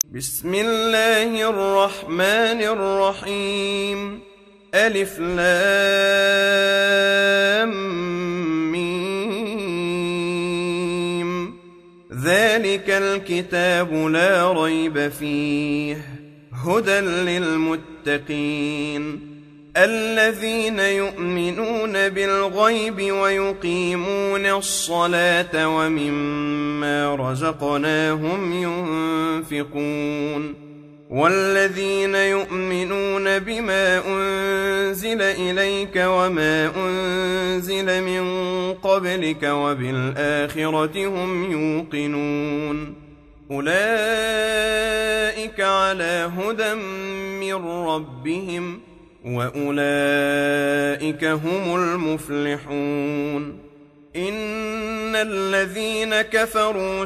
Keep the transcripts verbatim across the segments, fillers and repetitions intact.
بسم الله الرحمن الرحيم. ألف لام ميم. ذلك الكتاب لا ريب فيه هدى للمتقين الذين يؤمنون بالغيب ويقيمون الصلاة ومما رزقناهم ينفقون والذين يؤمنون بما أنزل إليك وما أنزل من قبلك وبالآخرة هم يوقنون أولئك على هدى من ربهم وأولئك هم المفلحون. إن الذين كفروا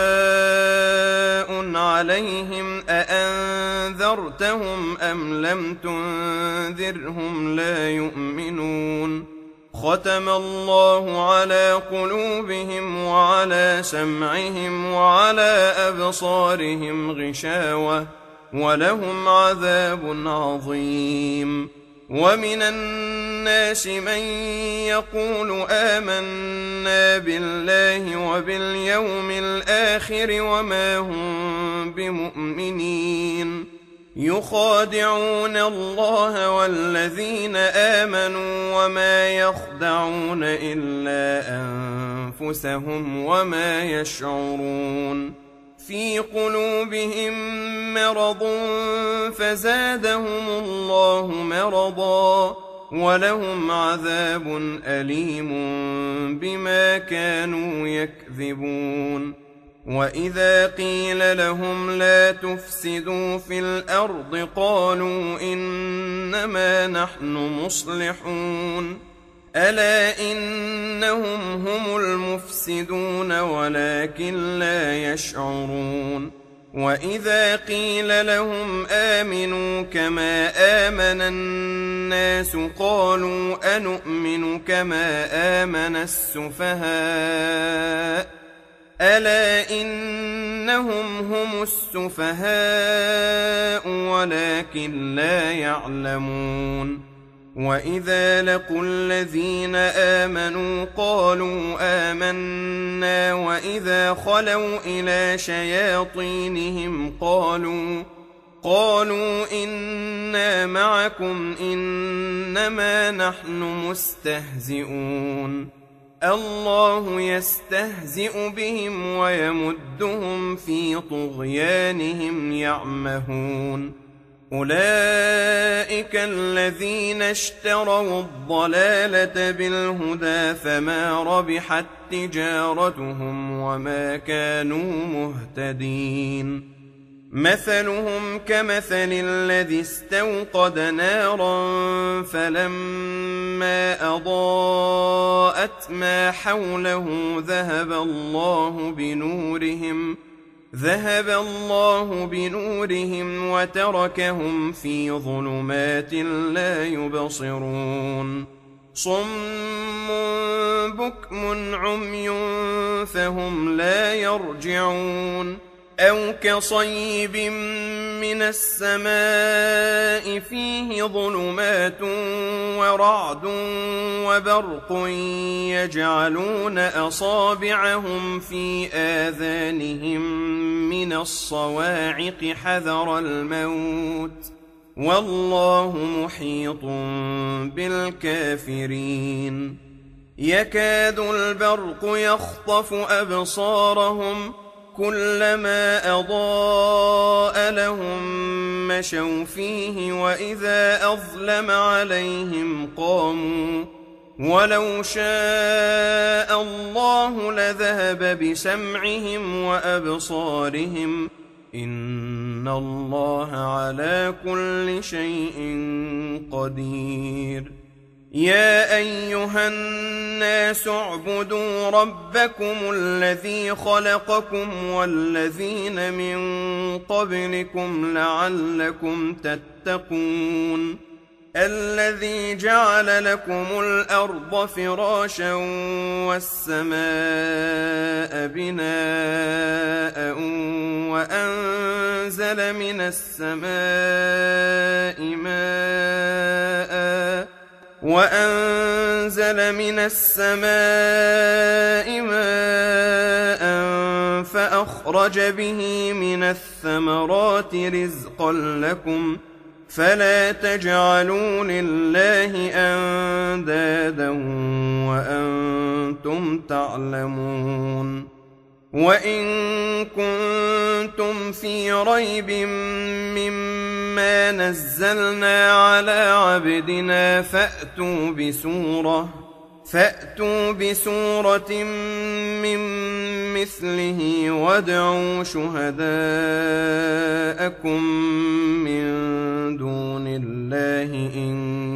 سواء عليهم أأنذرتهم أم لم تنذرهم لا يؤمنون. ختم الله على قلوبهم وعلى سمعهم وعلى أبصارهم غشاوة ولهم عذاب عظيم. ومن الناس من يقول آمنا بالله وباليوم الآخر وما هم بمؤمنين يخادعون الله والذين آمنوا وما يخدعون إلا أنفسهم وما يشعرون. في قلوبهم مرض فزادهم الله مرضا ولهم عذاب أليم بما كانوا يكذبون. وإذا قيل لهم لا تفسدوا في الأرض قالوا إنما نحن مصلحون ألا إنهم هم المفسدون ولكن لا يشعرون. وإذا قيل لهم آمنوا كما آمن الناس قالوا أنؤمن كما آمن السفهاء ألا إنهم هم السفهاء ولكن لا يعلمون. وإذا لقوا الذين آمنوا قالوا آمنا وإذا خلوا إلى شياطينهم قالوا قالوا إنا معكم إنما نحن مستهزئون. الله يستهزئ بهم ويمدهم في طغيانهم يعمهون. أولئك الذين اشتروا الضلالة بالهدى فما ربحت تجارتهم وما كانوا مهتدين. مثلهم كمثل الذي استوقد نارا فلما أضاءت ما حوله ذهب الله بنورهم ذهب الله بنورهم وتركهم في ظلمات لا يبصرون. صم بكم عمي فهم لا يرجعون. أو كصيب من السماء فيه ظلمات ورعد وبرق يجعلون أصابعهم في آذانهم من الصواعق حذر الموت والله محيط بالكافرين. يكاد البرق يخطف أبصارهم كلما أضاء لهم مشوا فيه وإذا أظلم عليهم قاموا ولو شاء الله لذهب بسمعهم وأبصارهم إن الله على كل شيء قدير. يا أيها الناس اعبدوا ربكم الذي خلقكم والذين من قبلكم لعلكم تتقون. الذي جعل لكم الأرض فراشا والسماء بناء وأنزل من السماء ماء وأنزل من السماء ماء فأخرج به من الثمرات رزقا لكم فلا تجعلوا لله أندادا وأنتم تعلمون وإن كنتم في ريب مما نزلنا على عبدنا فأتوا بسورة فأتوا بسورة من مثله وادعوا شهداءكم من دون الله إن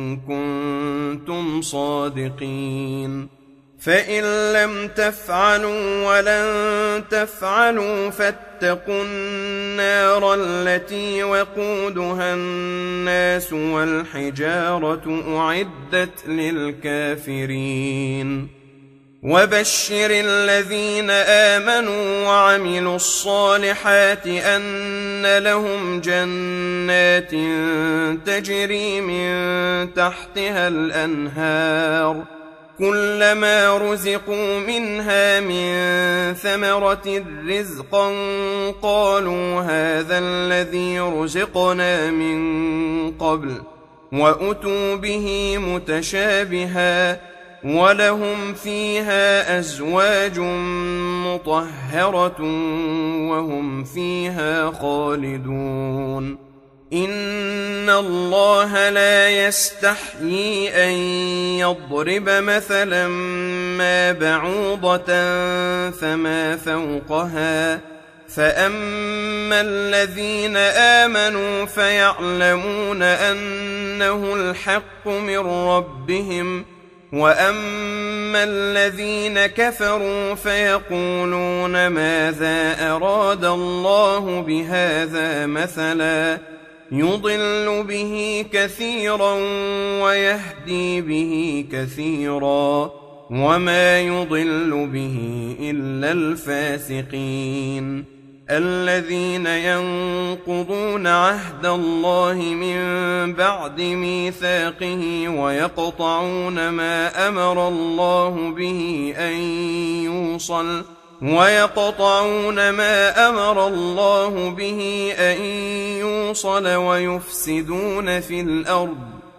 كنتم صادقين فإن لم تفعلوا ولن تفعلوا فاتقوا النار التي وقودها الناس والحجارة أعدت للكافرين وبشر الذين آمنوا وعملوا الصالحات أن لهم جنات تجري من تحتها الأنهار كلما رزقوا منها من ثمرة رزقا قالوا هذا الذي رزقنا من قبل وأتوا به متشابها ولهم فيها أزواج مطهرة وهم فيها خالدون إن الله لا يستحيي أن يضرب مثلا ما بعوضة فما فوقها فأما الذين آمنوا فيعلمون أنه الحق من ربهم وأما الذين كفروا فيقولون ماذا أراد الله بهذا مثلا يضل به كثيرا ويهدي به كثيرا وما يضل به إلا الفاسقين الذين ينقضون عهد الله من بعد ميثاقه ويقطعون ما أمر الله به أن يوصل ويقطعون ما أمر الله به أن يوصل ويفسدون في الأرض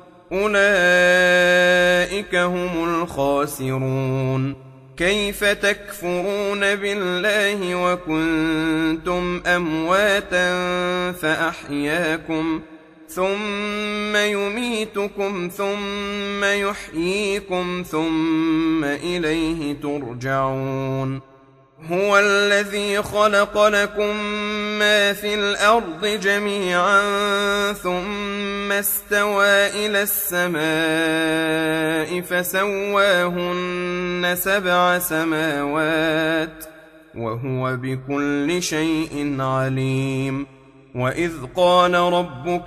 أولئك هم الخاسرون كيف تكفرون بالله وكنتم أمواتا فأحياكم ثم يميتكم ثم يحييكم ثم إليه ترجعون هو الذي خلق لكم ما في الأرض جميعا ثم استوى إلى السماء فسواهن سبع سماوات وهو بكل شيء عليم وإذ قال ربك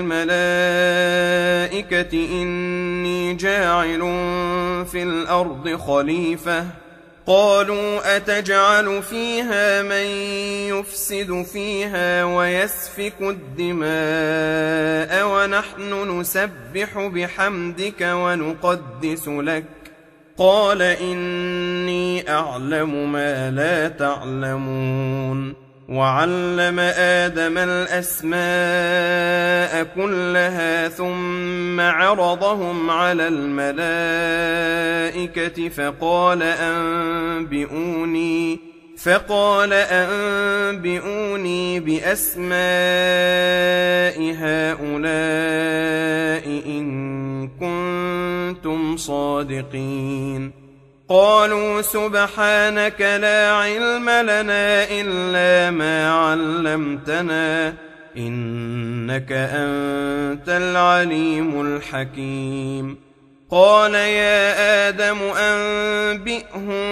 للملائكة إني جاعل في الأرض خليفة قالوا أتجعل فيها من يفسد فيها ويسفك الدماء ونحن نسبح بحمدك ونقدس لك قال إني أعلم ما لا تعلمون وعلم آدم الأسماء كلها ثم عرضهم على الملائكة فقال أنبئوني فقال أنبئوني بأسماء هؤلاء إن كنتم صادقين قالوا سبحانك لا علم لنا إلا ما علمتنا إنك أنت العليم الحكيم قال يا آدم أنبئهم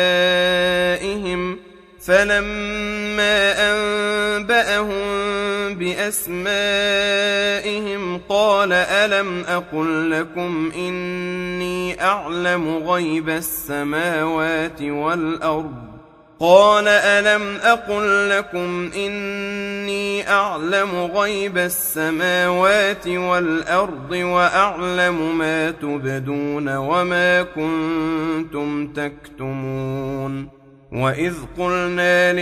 بأسمائهم فلما أنبأهم بأسمائهم قال ألم أقل لكم إني أعلم غيب السماوات والأرض قال ألم أقل لكم إني أعلم غيب السماوات والأرض وأعلم ما تبدون وما كنتم تكتمون وإذ قلنا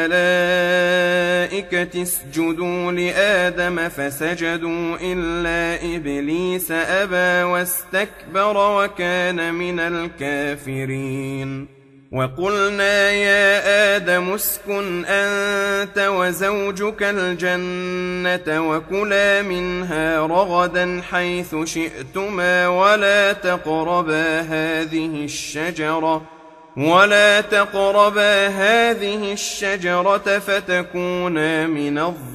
للملائكة اسجدوا لآدم فسجدوا إلا إبليس أبى واستكبر وكان من الكافرين وقلنا يا آدم اسكن أنت وزوجك الجنة وكلا منها رغدا حيث شئتما ولا تقربا هذه الشجرة ولا تقربا هذه الشجرة فتكونا من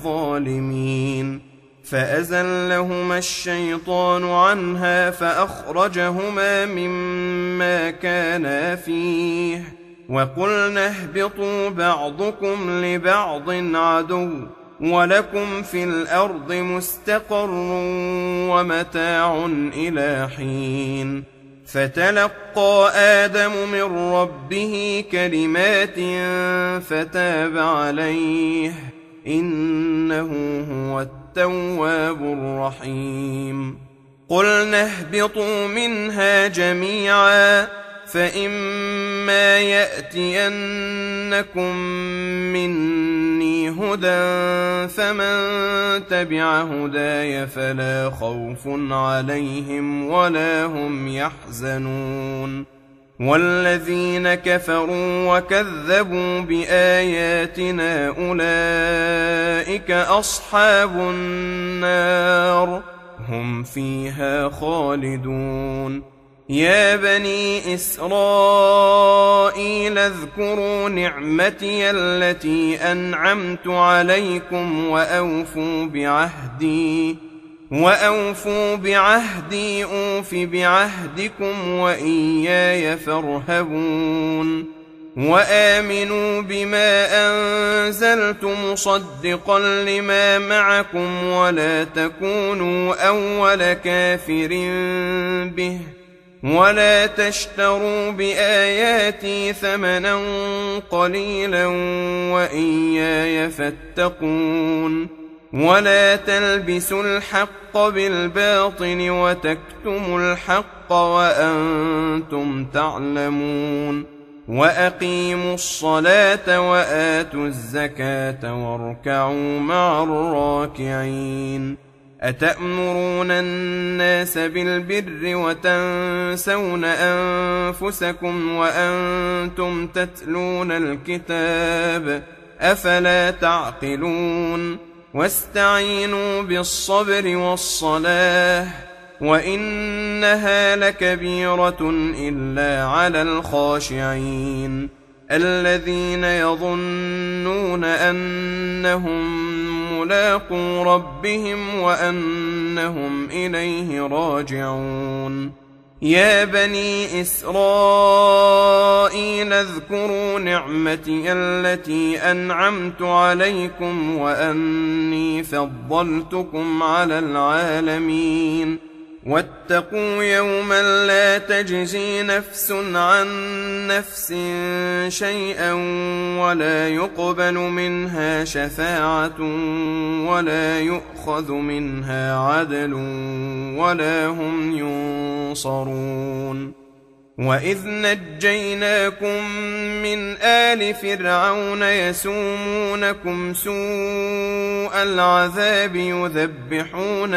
الظالمين فأزلهما الشيطان عنها فأخرجهما مما كانا فيه وقلنا اهبطوا بعضكم لبعض عدو ولكم في الأرض مستقر ومتاع إلى حين فتلقى آدم من ربه كلمات فتاب عليه إنه هو التواب الرحيم قلنا اهبطوا منها جميعا فإما يأتينكم مني هدى فمن تبع هداي فلا خوف عليهم ولا هم يحزنون والذين كفروا وكذبوا بآياتنا أولئك أصحاب النار هم فيها خالدون يا بني إسرائيل اذكروا نعمتي التي أنعمت عليكم وأوفوا بعهدي وأوفوا بعهدي أوف بعهدكم وإياي فارهبون وآمنوا بما أنزلت مصدقا لما معكم ولا تكونوا أول كافر به ولا تشتروا بآياتي ثمنا قليلا وإياي فاتقون ولا تلبسوا الحق بالباطل وتكتموا الحق وأنتم تعلمون وأقيموا الصلاة وآتوا الزكاة واركعوا مع الراكعين أتأمرون الناس بالبر وتنسون أنفسكم وأنتم تتلون الكتاب أفلا تعقلون واستعينوا بالصبر والصلاة وإنها لكبيرة إلا على الخاشعين الذين يظنون أنهم ملاقو ربهم وأنهم إليه راجعون يا بني إسرائيل اذكروا نعمتي التي أنعمت عليكم وأني فضلتكم على العالمين واتقوا يوما لا تجزي نفس عن نفس شيئا ولا يقبل منها شفاعة ولا يؤخذ منها عدل ولا هم ينصرون وإذ نجيناكم من آل فرعون يسومونكم سوء العذاب يذبحون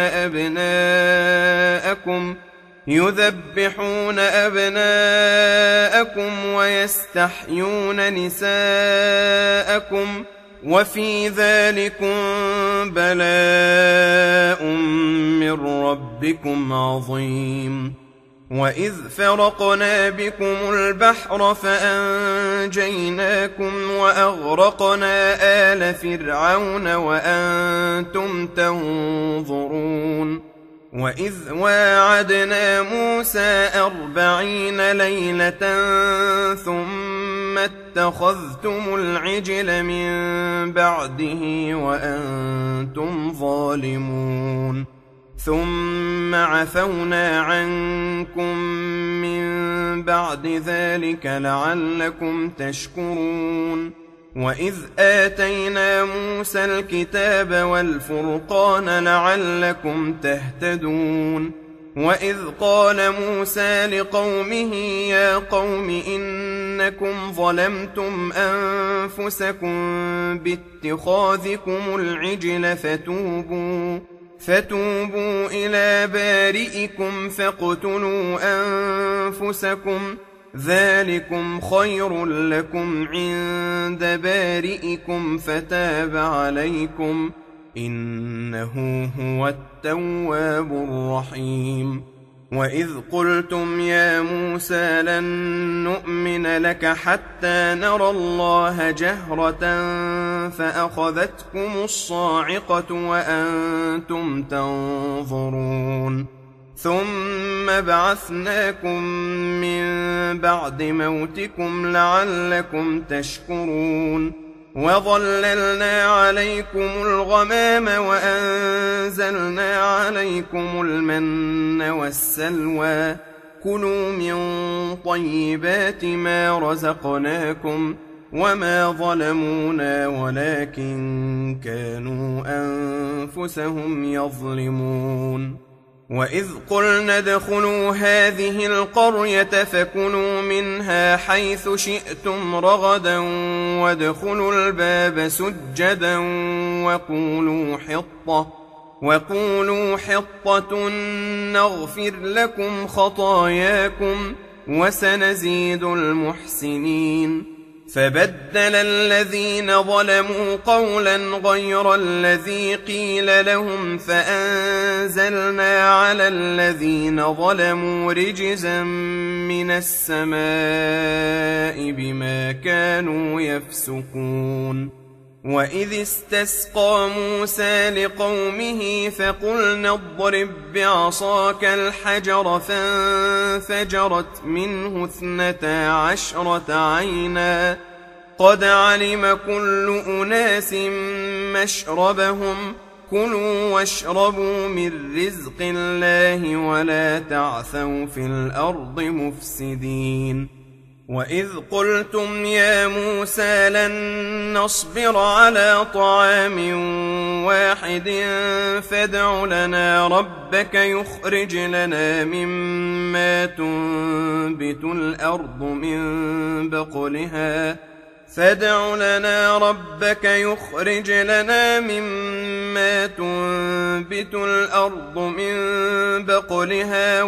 أبناءكم يذبحون أبناءكم ويستحيون نساءكم وفي ذلكم بلاء من ربكم عظيم وإذ فرقنا بكم البحر فأنجيناكم وأغرقنا آل فرعون وأنتم تنظرون وإذ واعدنا موسى أربعين ليلة ثم اتخذتم العجل من بعده وأنتم ظالمون ثم عفونا عنكم من بعد ذلك لعلكم تشكرون وإذ آتينا موسى الكتاب والفرقان لعلكم تهتدون وإذ قال موسى لقومه يا قوم إنكم ظلمتم أنفسكم باتخاذكم العجل فتوبوا فتوبوا إلى بارئكم فاقتلوا أنفسكم ذلكم خير لكم عند بارئكم فتاب عليكم إنه هو التواب الرحيم وإذ قلتم يا موسى لن نؤمن لك حتى نرى الله جهرة فأخذتكم الصاعقة وأنتم تنظرون ثم بعثناكم من بعد موتكم لعلكم تشكرون وظللنا عليكم الغمام وأنزلنا عليكم المن والسلوى كلوا من طيبات ما رزقناكم وما ظلمونا ولكن كانوا أنفسهم يظلمون وإذ قلنا ادخلوا هذه القرية فكلوا منها حيث شئتم رغدا وادخلوا الباب سجدا وقولوا حطة وقولوا حطة نغفر لكم خطاياكم وسنزيد المحسنين فبدل الذين ظلموا قولا غير الذي قيل لهم فأنزلنا على الذين ظلموا رجزا من السماء بما كانوا يفسقون وإذ استسقى موسى لقومه فقلنا اضرب بعصاك الحجر فانفجرت منه اثنتا عشرة عينا قد علم كل أناس مشربهم كلوا واشربوا من رزق الله ولا تعثوا في الأرض مفسدين وإذ قلتم يا موسى لن نصبر على طعام واحد فادع لنا ربك يخرج لنا مما تنبت الأرض من بقلها فادع لنا ربك يخرج لنا مما تنبت الأرض من بقلها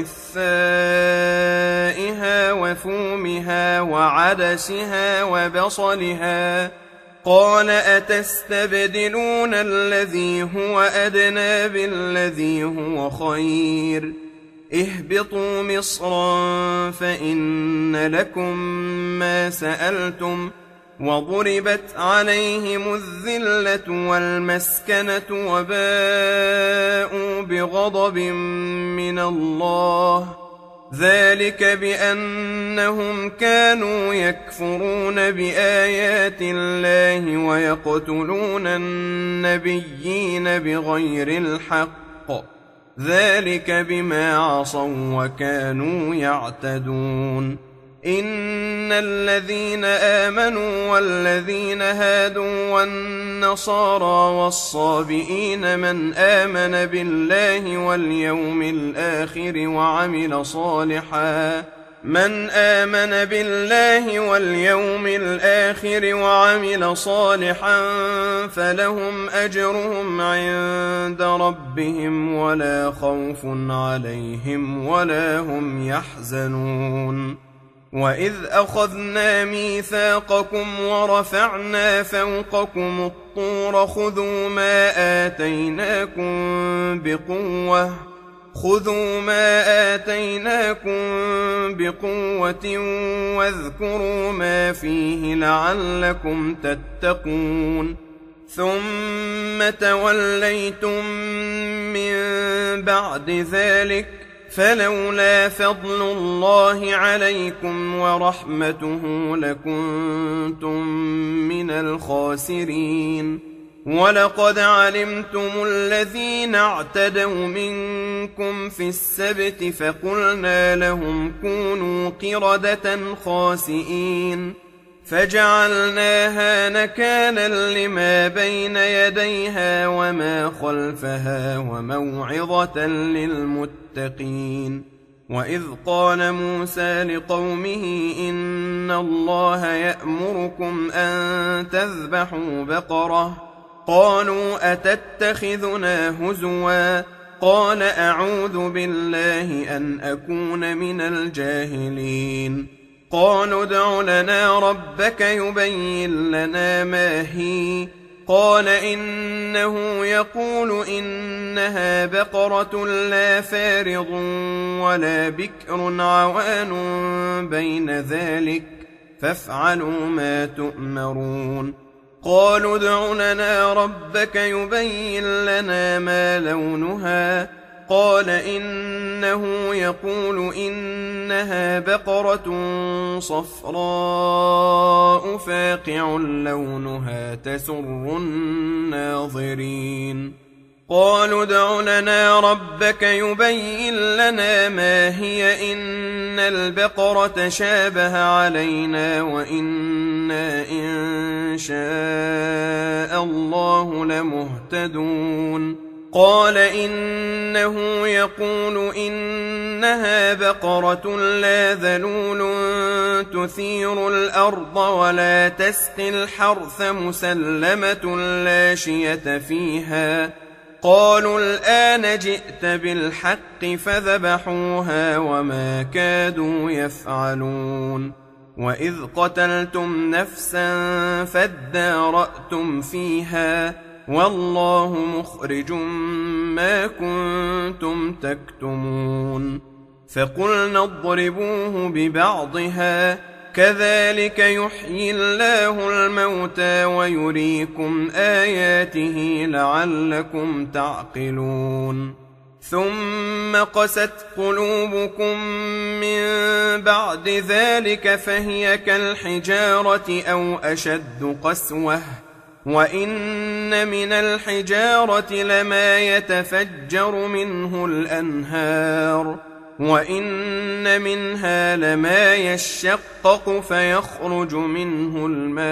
وقثائها وفومها وعدسها وبصلها قال أتستبدلون الذي هو أدنى بالذي هو خير اهبطوا مصرا فإن لكم ما سألتم وضربت عليهم الذلة والمسكنة وباءوا بغضب من الله ذلك بأنهم كانوا يكفرون بآيات الله ويقتلون النبيين بغير الحق ذلك بما عصوا وكانوا يعتدون إن الذين آمنوا والذين هادوا والنصارى والصابئين من آمن بالله واليوم الآخر وعمل صالحا من آمن بالله واليوم الآخر وعمل صالحا فلهم أجرهم عند ربهم ولا خوف عليهم ولا هم يحزنون وإذ أخذنا ميثاقكم ورفعنا فوقكم الطور خذوا ما آتيناكم بقوة خذوا ما آتيناكم بقوة واذكروا ما فيه لعلكم تتقون ثم توليتم من بعد ذلك فلولا فضل الله عليكم ورحمته لكنتم من الخاسرين. ولقد علمتم الذين اعتدوا منكم في السبت فقلنا لهم كونوا قردة خاسئين فجعلناها نكالا لما بين يديها وما خلفها وموعظة للمتقين. وإذ قال موسى لقومه إن الله يأمركم أن تذبحوا بقرة قالوا أتتخذنا هزوا قال أعوذ بالله أن أكون من الجاهلين. قالوا ادع لنا ربك يبين لنا ما هي قال إنه يقول إنها بقرة لا فارض ولا بكر عوان بين ذلك فافعلوا ما تؤمرون. قالوا ادع لنا ربك يبين لنا ما لونها قال إنه يقول إنها بقرة صفراء فاقع لونها تسر الناظرين. قالوا ادع لنا ربك يبين لنا ما هي إن البقرة شابه علينا وإنا إن شاء الله لمهتدون. قال إنه يقول إنها بقرة لا ذلول تثير الأرض ولا تسقي الحرث مسلمة لا شية فيها. قالوا الآن جئت بالحق فذبحوها وما كادوا يفعلون. وإذ قتلتم نفسا فادارأتم فيها والله مخرج ما كنتم تكتمون. فقلنا اضربوه ببعضها كذلك يحيي الله الموتى ويريكم آياته لعلكم تعقلون. ثم قست قلوبكم من بعد ذلك فهي كالحجارة أو أشد قسوة وإن من الحجارة لما يتفجر منه الأنهار وإن منها لما يشقق فيخرج منه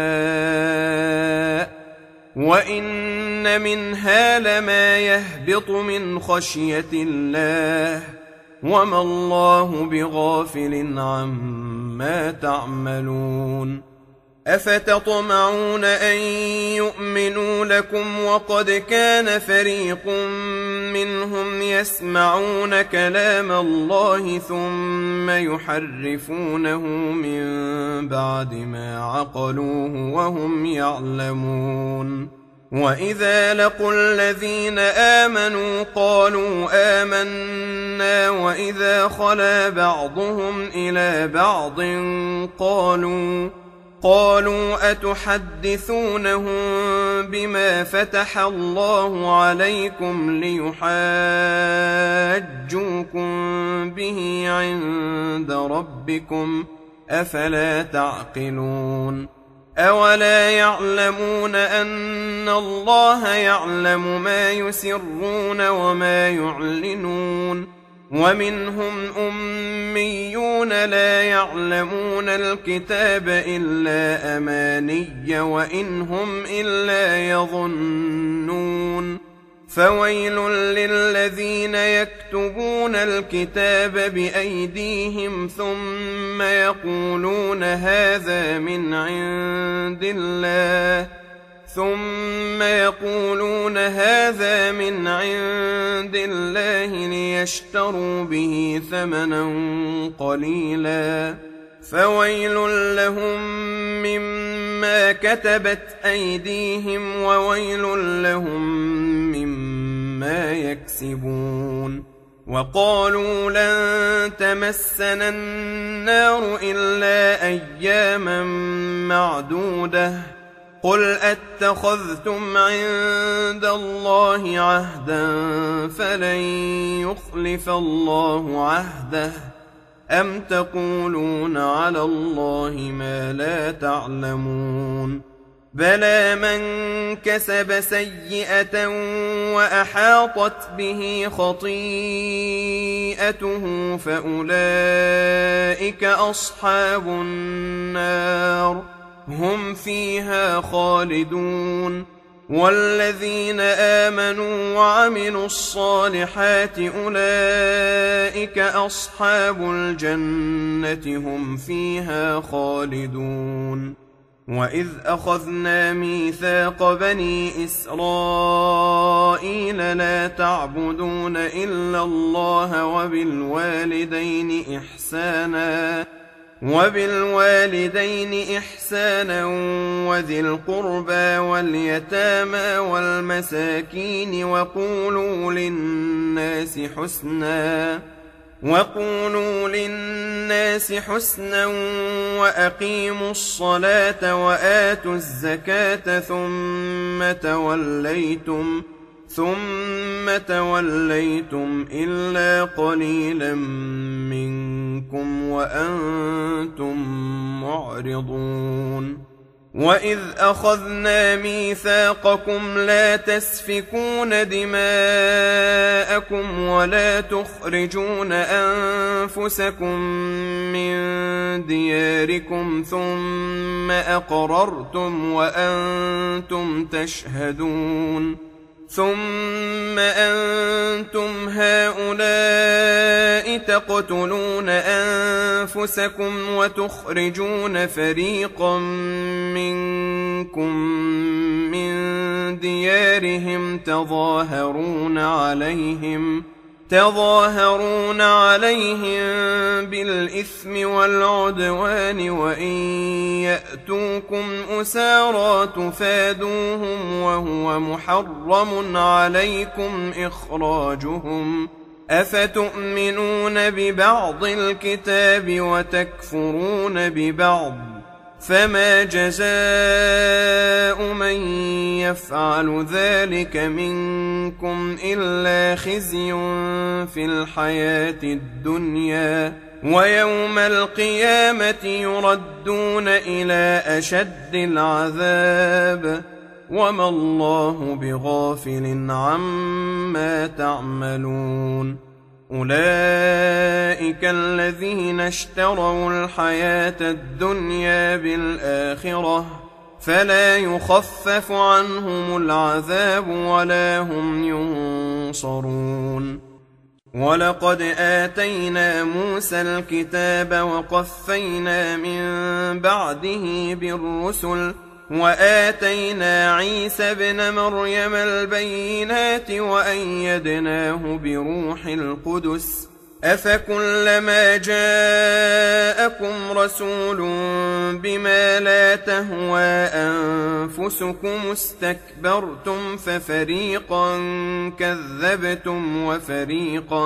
الماء وإن منها لما يهبط من خشية الله وما الله بغافل عما تعملون. أفتطمعون أن يؤمنوا لكم وقد كان فريق منهم يسمعون كلام الله ثم يحرفونه من بعد ما عقلوه وهم يعلمون. وإذا لقوا الذين آمنوا قالوا آمنا وإذا خلا بعضهم إلى بعض قالوا قالوا أتحدثونهم بما فتح الله عليكم ليحاجوكم به عند ربكم أفلا تعقلون. أولا يعلمون أن الله يعلم ما يسرون وما يعلنون. ومنهم أميون لا يعلمون الكتاب إلا أماني وإن هم إلا يظنون. فويل للذين يكتبون الكتاب بأيديهم ثم يقولون هذا من عند الله ثم يقولون هذا من عند الله ليشتروا به ثمنا قليلا فويل لهم مما كتبت أيديهم وويل لهم مما يكسبون. وقالوا لن تمسنا النار إلا أياما معدودة قل أتخذتم عند الله عهدا فلن يخلف الله عهده أم تقولون على الله ما لا تعلمون بلى من كسب سيئة وأحاطت به خطيئته فأولئك أصحاب النار هم فيها خالدون والذين آمنوا وعملوا الصالحات أولئك أصحاب الجنة هم فيها خالدون وإذ أخذنا ميثاق بني إسرائيل لا تعبدون إلا الله وبالوالدين إحسانا وبالوالدين إحسانا وذي القربى واليتامى والمساكين وقولوا للناس حسنا وقولوا للناس حسنا وأقيموا الصلاة وآتوا الزكاة ثم توليتم ثم توليتم إلا قليلا منكم وأنتم معرضون وإذ أخذنا ميثاقكم لا تسفكون دماءكم ولا تخرجون أنفسكم من دياركم ثم أقررتم وأنتم تشهدون ثم أنتم هؤلاء تقتلون أنفسكم وتخرجون فريقا منكم من ديارهم تظاهرون عليهم تظاهرون عليهم بالإثم والعدوان وإن يأتوكم أسارى تفادوهم وهو محرم عليكم إخراجهم أفتؤمنون ببعض الكتاب وتكفرون ببعض فما جزاء من يفعل ذلك منكم إلا خزي في الحياة الدنيا ويوم القيامة يردون إلى أشد العذاب وما الله بغافل عما تعملون أولئك الذين اشتروا الحياة الدنيا بالآخرة فلا يخفف عنهم العذاب ولا هم ينصرون ولقد آتينا موسى الكتاب وقفينا من بعده بالرسل وآتينا عيسى ابن مريم البينات وأيدناه بروح القدس أفكلما جاءكم رسول بما لا تهوى أنفسكم استكبرتم ففريقا كذبتم وفريقا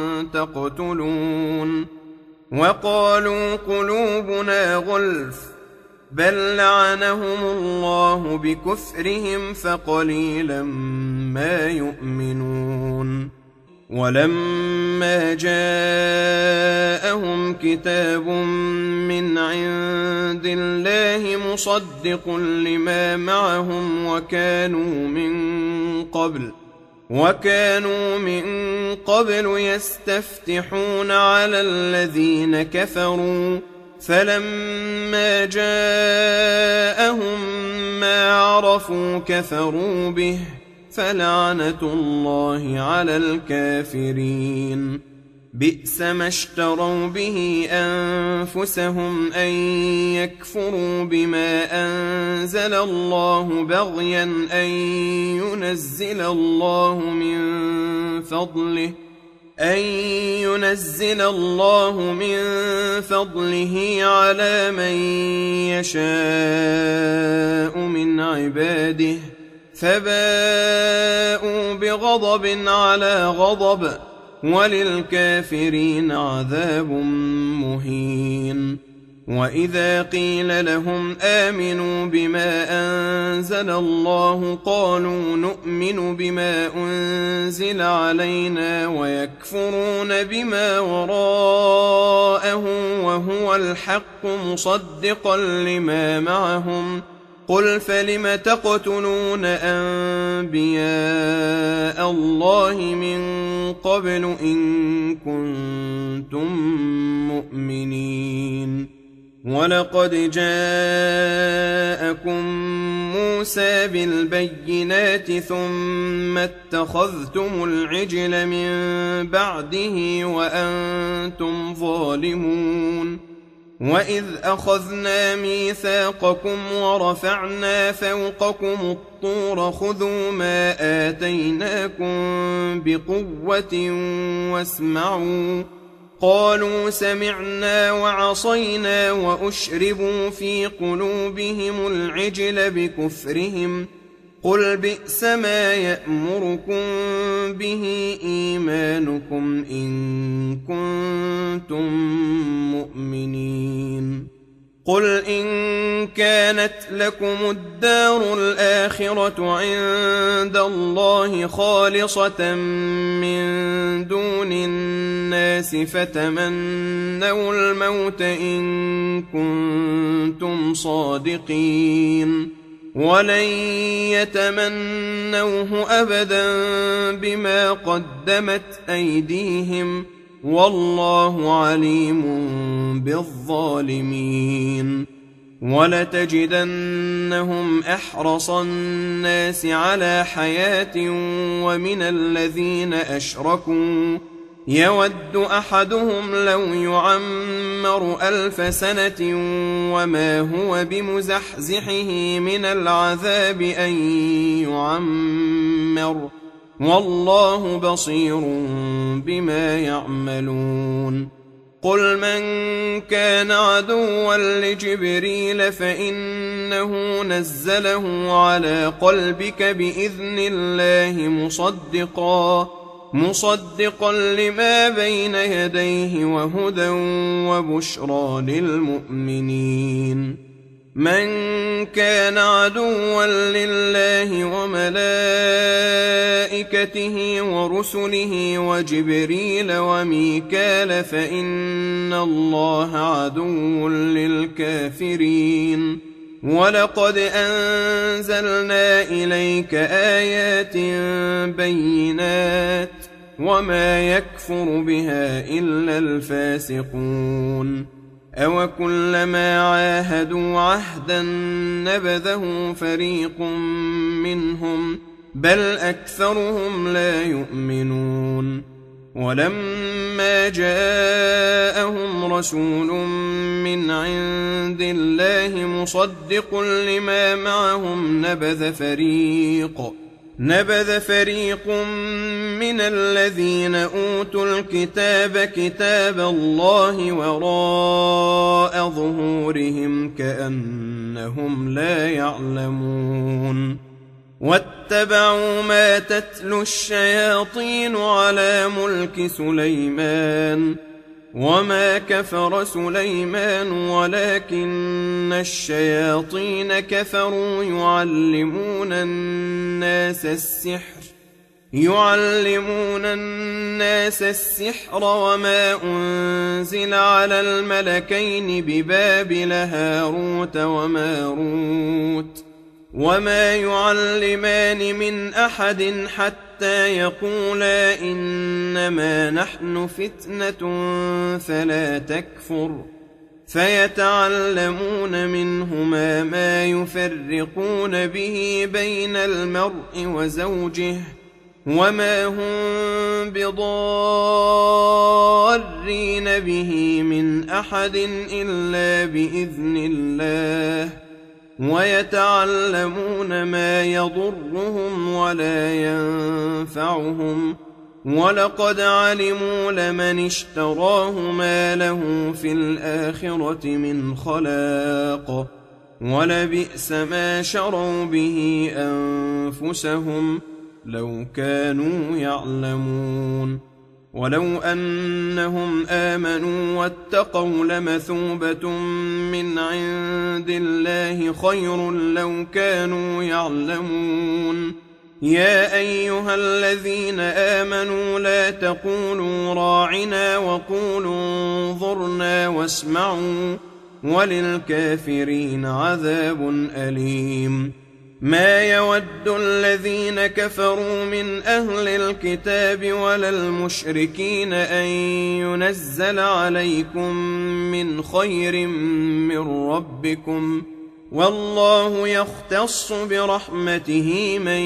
تقتلون وقالوا قلوبنا غلف بل لعنهم الله بكفرهم فقليلا ما يؤمنون ولما جاءهم كتاب من عند الله مصدق لما معهم وكانوا من قبل وكانوا من قبل يستفتحون على الذين كفروا فلما جاءهم ما عرفوا كفروا به فلعنة الله على الكافرين بئس ما اشتروا به أنفسهم أن يكفروا بما أنزل الله بغيا أن ينزل الله من فضله أن ينزل الله من فضله على من يشاء من عباده فباءوا بغضب على غضب وللكافرين عذاب مهين وإذا قيل لهم آمنوا بما أنزل الله قالوا نؤمن بما أنزل علينا ويكفرون بما وراءه وهو الحق مصدقا لما معهم قل فلم تقتلون أنبياء الله من قبل إن كنتم مؤمنين ولقد جاءكم موسى بالبينات ثم اتخذتم العجل من بعده وأنتم ظالمون وإذ أخذنا ميثاقكم ورفعنا فوقكم الطور خذوا ما آتيناكم بقوة واسمعوا قالوا سمعنا وعصينا وأشربوا في قلوبهم العجل بكفرهم قل بئس ما يأمركم به إيمانكم إن كنتم مؤمنين قل إن كانت لكم الدار الآخرة عند الله خالصة من دون الناس فتمنوا الموت إن كنتم صادقين ولن يتمنوه أبدا بما قدمت أيديهم والله عليم بالظالمين ولتجدنهم أحرص الناس على حياة ومن الذين أشركوا يود أحدهم لو يعمر ألف سنة وما هو بمزحزحه من العذاب أن يعمر والله بصير بما يعملون قل من كان عدوا لجبريل فإنه نزله على قلبك بإذن الله مصدقا مصدقا لما بين يديه وهدى وبشرى للمؤمنين من كان عدوا لله وملائكته ورسله وجبريل وميكال فإن الله عدو للكافرين ولقد أنزلنا إليك آيات بينات وما يكفر بها إلا الفاسقون أوكلما عاهدوا عهدا نبذه فريق منهم بل أكثرهم لا يؤمنون ولما جاءهم رسول من عند الله مصدق لما معهم نبذ فريق نبذ فريق من الذين أوتوا الكتاب كتاب الله وراء ظهورهم كأنهم لا يعلمون واتبعوا ما تتلو الشياطين على ملك سليمان وما كفر سليمان ولكن الشياطين كفروا يعلمون الناس السحر يعلمون الناس السحر وما أنزل على الملكين ببابل هاروت وماروت وما يعلمان من أحد حتى يقولا إنما نحن فتنة فلا تكفر فيتعلمون منهما ما يفرقون به بين المرء وزوجه وما هم بضارين به من أحد إلا بإذن الله ويتعلمون ما يضرهم ولا ينفعهم ولقد علموا لمن اشتراه ما له في الآخرة من خلاق ولبئس ما شروا به أنفسهم لو كانوا يعلمون ولو أنهم آمنوا واتقوا لمثوبة من عند الله خير لو كانوا يعلمون. يا أيها الذين آمنوا لا تقولوا راعنا وقولوا انظرنا واسمعوا وللكافرين عذاب أليم. ما يود الذين كفروا من أهل الكتاب ولا المشركين أن ينزل عليكم من خير من ربكم، والله يختص برحمته من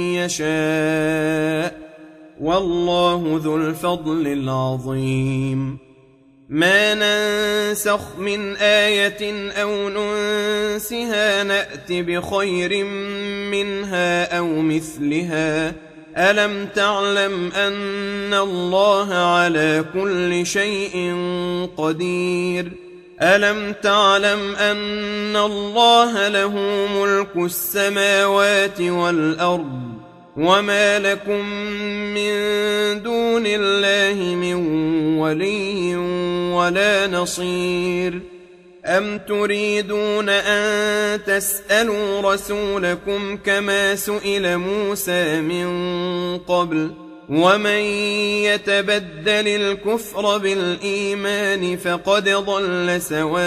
يشاء، والله ذو الفضل العظيم. ما ننسخ من آية أو ننسها نأت بخير منها أو مثلها. ألم تعلم أن الله على كل شيء قدير؟ ألم تعلم أن الله له ملك السماوات والأرض، وما لكم من دون الله من ولي ولا نصير؟ أم تريدون أن تسألوا رسولكم كما سئل موسى من قبل؟ ومن يتبدل الكفر بالإيمان فقد ضل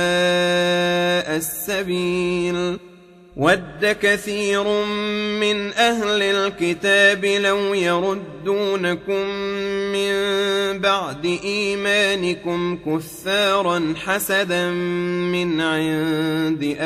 سواء السبيل. ود كثير من أهل الكتاب لو يردونكم من بعد إيمانكم كفارا حسدا من عند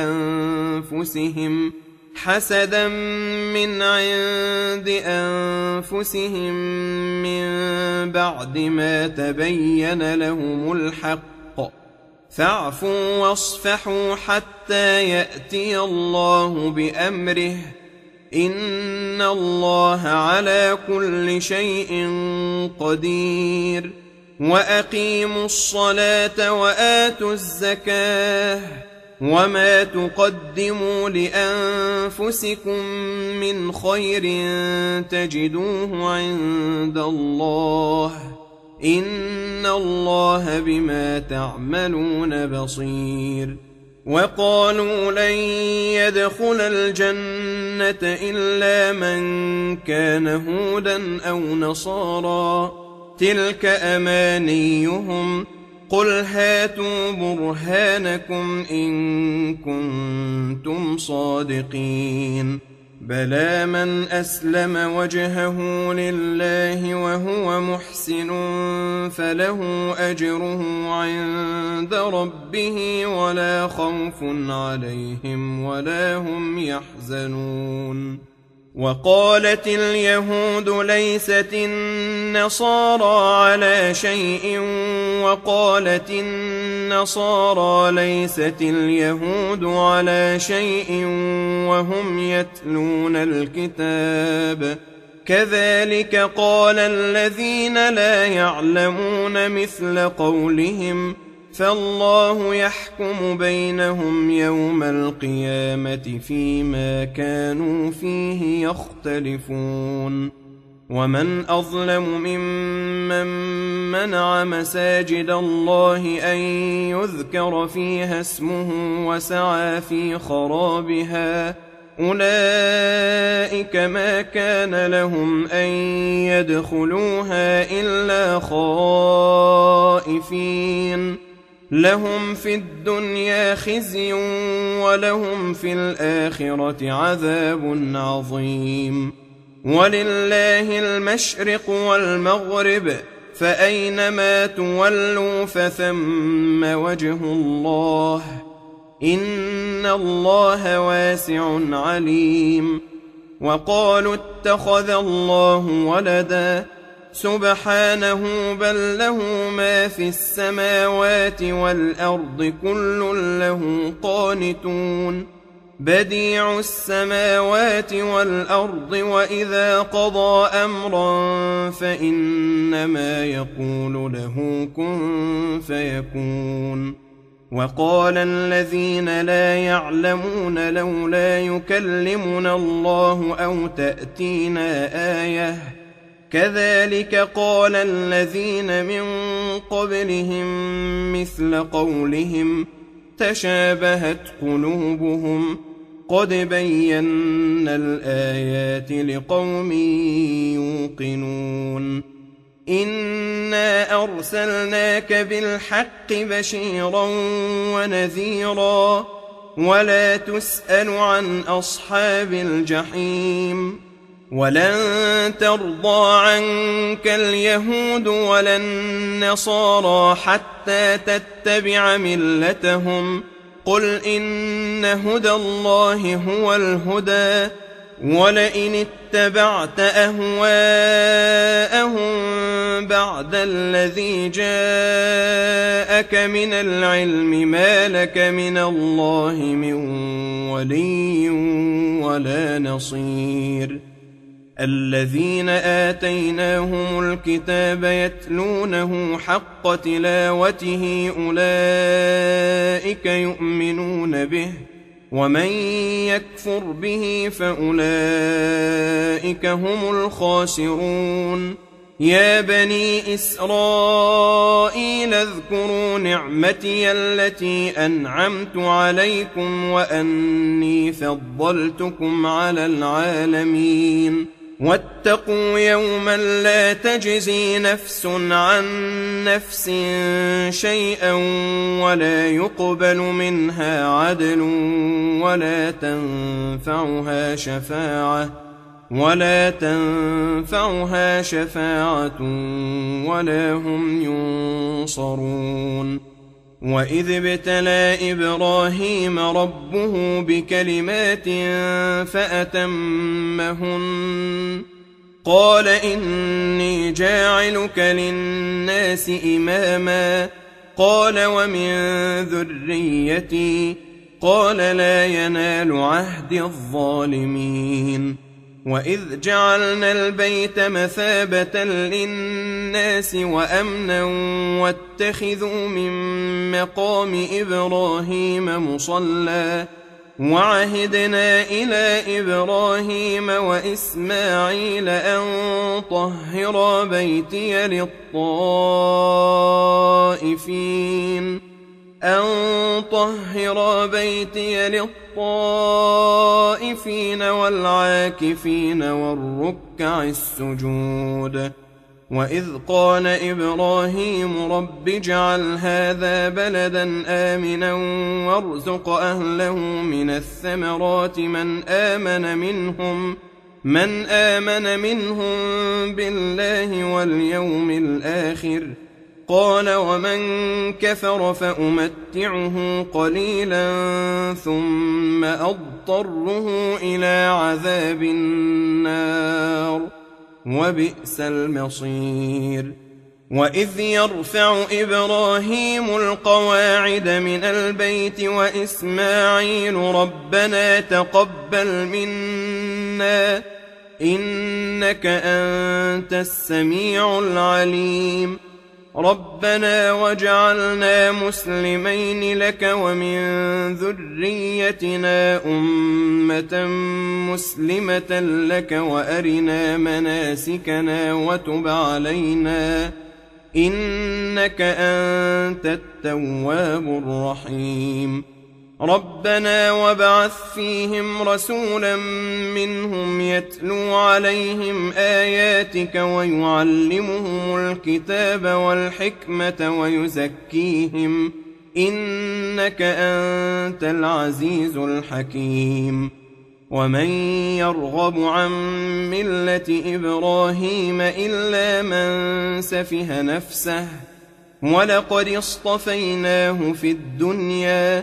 أنفسهم حسدا من عند أنفسهم من بعد ما تبين لهم الحق، فاعفوا واصفحوا حتى يأتي الله بأمره، إن الله على كل شيء قدير. وأقيموا الصلاة وآتوا الزكاة، وما تقدموا لأنفسكم من خير تجدوه عند الله، إن الله بما تعملون بصير. وقالوا لن يدخل الجنة إلا من كان هودا أو نصارى، تلك أمانيهم، قل هاتوا برهانكم إن كنتم صادقين. بلى من أسلم وجهه لله وهو محسن فله أجره عند ربه ولا خوف عليهم ولا هم يحزنون. وقالت اليهود ليست النصارى على شيء، وقالت النصارى ليست اليهود على شيء وهم يتلون الكتاب، كذلك قال الذين لا يعلمون مثل قولهم، فالله يحكم بينهم يوم القيامة فيما كانوا فيه يختلفون. ومن أظلم ممن منع مساجد الله أن يذكر فيها اسمه وسعى في خرابها، أولئك ما كان لهم أن يدخلوها إلا خائفين، لهم في الدنيا خزي ولهم في الآخرة عذاب عظيم. ولله المشرق والمغرب، فأينما تولوا فثم وجه الله، إن الله واسع عليم. وقالوا اتخذ الله ولدا، سبحانه بل له ما في السماوات والأرض كل له قانتون، بديع السماوات والأرض وإذا قضى أمرا فإنما يقول له كن فيكون. وقال الذين لا يعلمون لولا يكلمنا الله أو تأتينا آية، كذلك قال الذين من قبلهم مثل قولهم تشابهت قلوبهم قد بينا الآيات لقوم يوقنون إنا أرسلناك بالحق بشيرا ونذيرا ولا تسأل عن أصحاب الجحيم ولن ترضى عنك اليهود ولا النصارى حتى تتبع ملتهم قل إن هدى الله هو الهدى ولئن اتبعت أهواءهم بعد الذي جاءك من العلم ما لك من الله من ولي ولا نصير الذين آتيناهم الكتاب يتلونه حق تلاوته أولئك يؤمنون به ومن يكفر به فأولئك هم الخاسرون يا بني إسرائيل اذكروا نعمتي التي أنعمت عليكم وأني فضلتكم على العالمين واتقوا يوما لا تجزي نفس عن نفس شيئا ولا يقبل منها عدل ولا تنفعها شفاعة ولا تنفعها شفاعة ولا هم ينصرون وإذ ابتلى إبراهيم ربه بكلمات فأتمهن قال إني جاعلك للناس إماما قال ومن ذريتي قال لا ينال عهد الظالمين وإذ جعلنا البيت مثابة للناس وأمنا واتخذوا من مقام إبراهيم مصلى وعهدنا إلى إبراهيم وإسماعيل أن طهرا بيتي للطائفين أن طهر بيتي للطائفين والعاكفين والركع السجود وإذ قال إبراهيم رب اجعل هذا بلدا آمنا وارزق أهله من الثمرات من آمن منهم من آمن منهم بالله واليوم الآخر قال ومن كفر فأمتعه قليلا ثم أضطره إلى عذاب النار وبئس المصير وإذ يرفع إبراهيم القواعد من البيت وإسماعيل ربنا تقبل منا إنك أنت السميع العليم ربنا واجعلنا مسلمين لك ومن ذريتنا أمة مسلمة لك وأرنا مناسكنا وتب علينا إنك أنت التواب الرحيم ربنا وابعث فيهم رسولا منهم يتلو عليهم آياتك ويعلمهم الكتاب والحكمة ويزكيهم إنك أنت العزيز الحكيم ومن يرغب عن ملة إبراهيم إلا من سفه نفسه ولقد اصطفيناه في الدنيا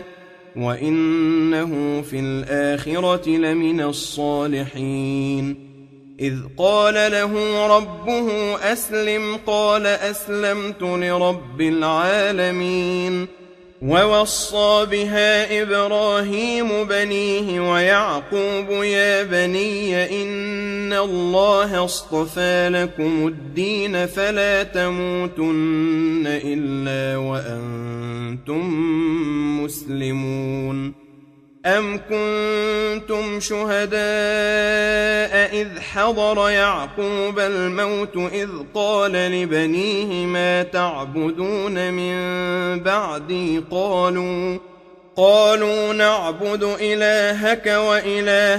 وإنه في الآخرة لمن الصالحين إذ قال له ربه أسلم قال أسلمت لرب العالمين ووصى بها إبراهيم بنيه ويعقوب يا بني إن الله اصطفى لكم الدين فلا تموتن إلا وأنتم مسلمون أَمْ كُنتُمْ شُهَدَاءَ إِذْ حَضَرَ يَعْقُوبَ الْمَوْتُ إِذْ قَالَ لِبَنِيهِ مَا تَعْبُدُونَ مِن بَعْدِي قَالُوا قالوا نعبد إلهك وإله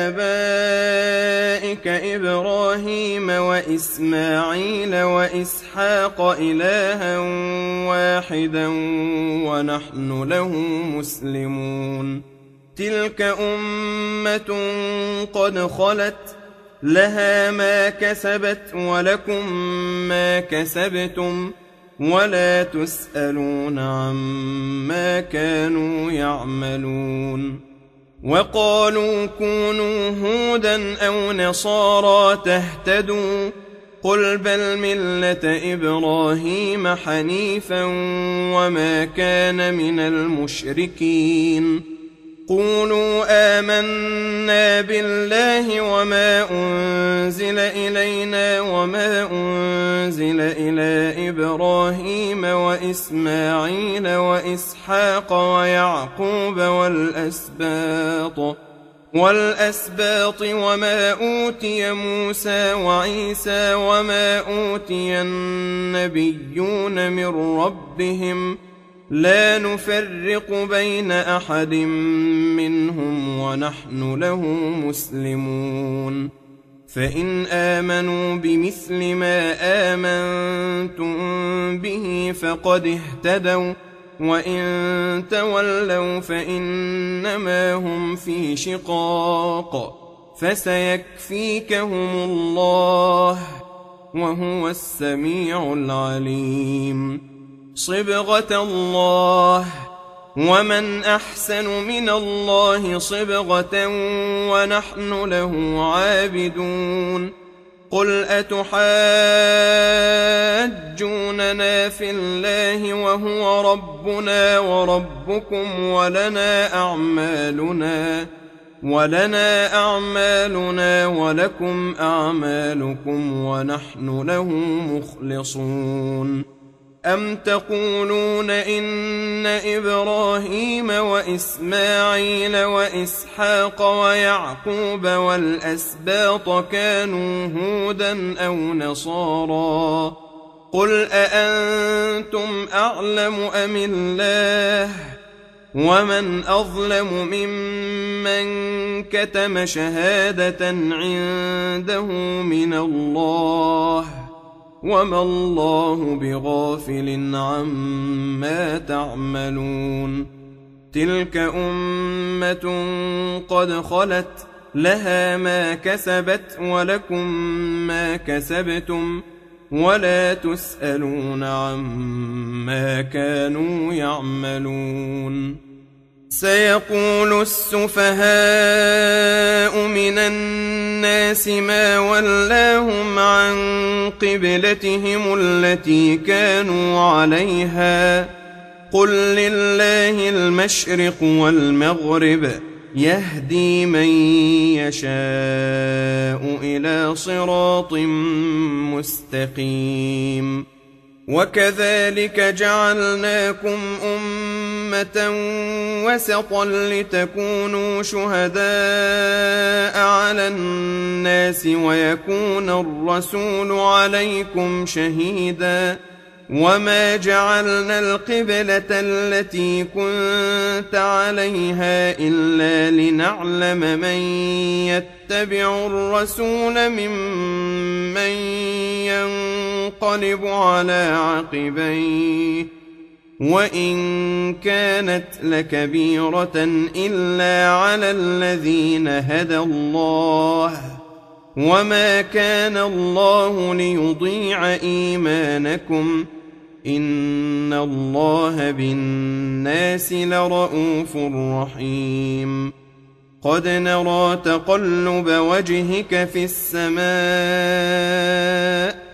آبائك إبراهيم وإسماعيل وإسحاق إلها واحدا ونحن له مسلمون تلك أمة قد خلت لها ما كسبت ولكم ما كسبتم ولا تسألون عما كانوا يعملون وقالوا كونوا هودا أو نصارى تهتدوا قل بل ملة إبراهيم حنيفا وما كان من المشركين قولوا آمنا بالله وما أنزل إلينا وما أنزل إلى إبراهيم وإسماعيل وإسحاق ويعقوب والأسباط والأسباط وما أوتي موسى وعيسى وما أوتي النبيون من ربهم لا نفرق بين أحد منهم ونحن له مسلمون فإن آمنوا بمثل ما آمنتم به فقد اهتدوا وإن تولوا فإنما هم في شقاق فسيكفيكهم الله وهو السميع العليم صبغة الله ومن أحسن من الله صبغة ونحن له عابدون قل أتحاجوننا في الله وهو ربنا وربكم ولنا أعمالنا ولنا أعمالنا ولكم أعمالكم ونحن له مخلصون أم تقولون إن إبراهيم وإسماعيل وإسحاق ويعقوب والأسباط كانوا هودا أو نصارى قل أأنتم أعلم أم الله ومن أظلم ممن كتم شهادة عنده من الله وما الله بغافل عما تعملون تلك أمة قد خلت لها ما كسبت ولكم ما كسبتم ولا تسألون عما كانوا يعملون سيقول السفهاء من الناس ما ولاهم عن قبلتهم التي كانوا عليها قل لله المشرق والمغرب يهدي من يشاء إلى صراط مستقيم وكذلك جعلناكم أمة وسطا لتكونوا شهداء على الناس ويكون الرسول عليكم شهيدا وما جعلنا القبلة التي كنت عليها إلا لنعلم من يتبع الرسول ممن ينقلب على عقبيه وإن كانت لكبيرة إلا على الذين هدى الله وما كان الله ليضيع إيمانكم إن الله بالناس لرءوف رحيم قد نرى تقلب وجهك في السماء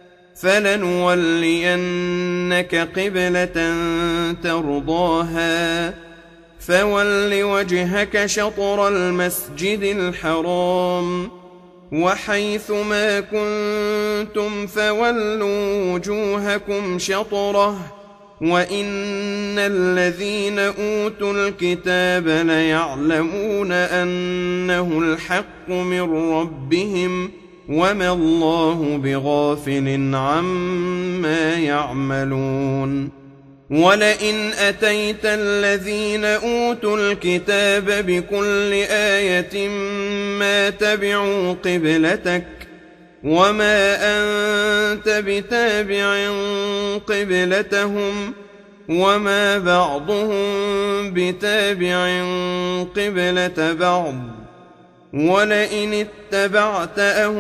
فلنولينك قبلة ترضاها فول وجهك شطر المسجد الحرام وحيث ما كنتم فولوا وجوهكم شطره وإن الذين أوتوا الكتاب ليعلمون أنه الحق من ربهم وما الله بغافل عما يعملون. ولئن أتيت الذين أوتوا الكتاب بكل آية ما تبعوا قبلتك وما أنت بتابع قبلتهم وما بعضهم بتابع قبلة بعض، ولئن اتبعت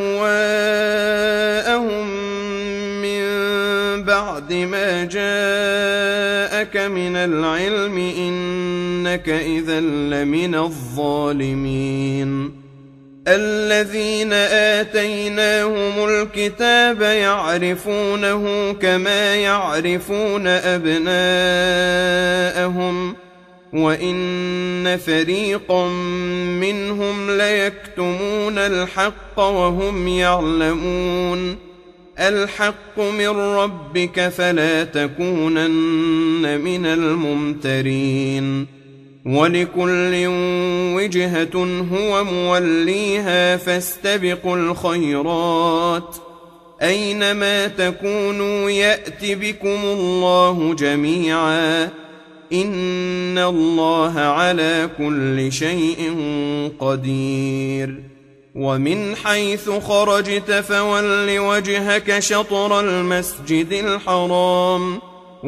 أهواءهم من بعد ما جاءك من العلم إنك إذا لمن الظالمين. الذين آتيناهم الكتاب يعرفونه كما يعرفون أبناءهم وإن فريقا منهم ليكتمون الحق وهم يعلمون. الحق من ربك فلا تكونن من الممترين. ولكل وجهة هو موليها فاستبقوا الخيرات أينما تكونوا يأت بكم الله جميعا إن الله على كل شيء قدير. ومن حيث خرجت فول وجهك شطر المسجد الحرام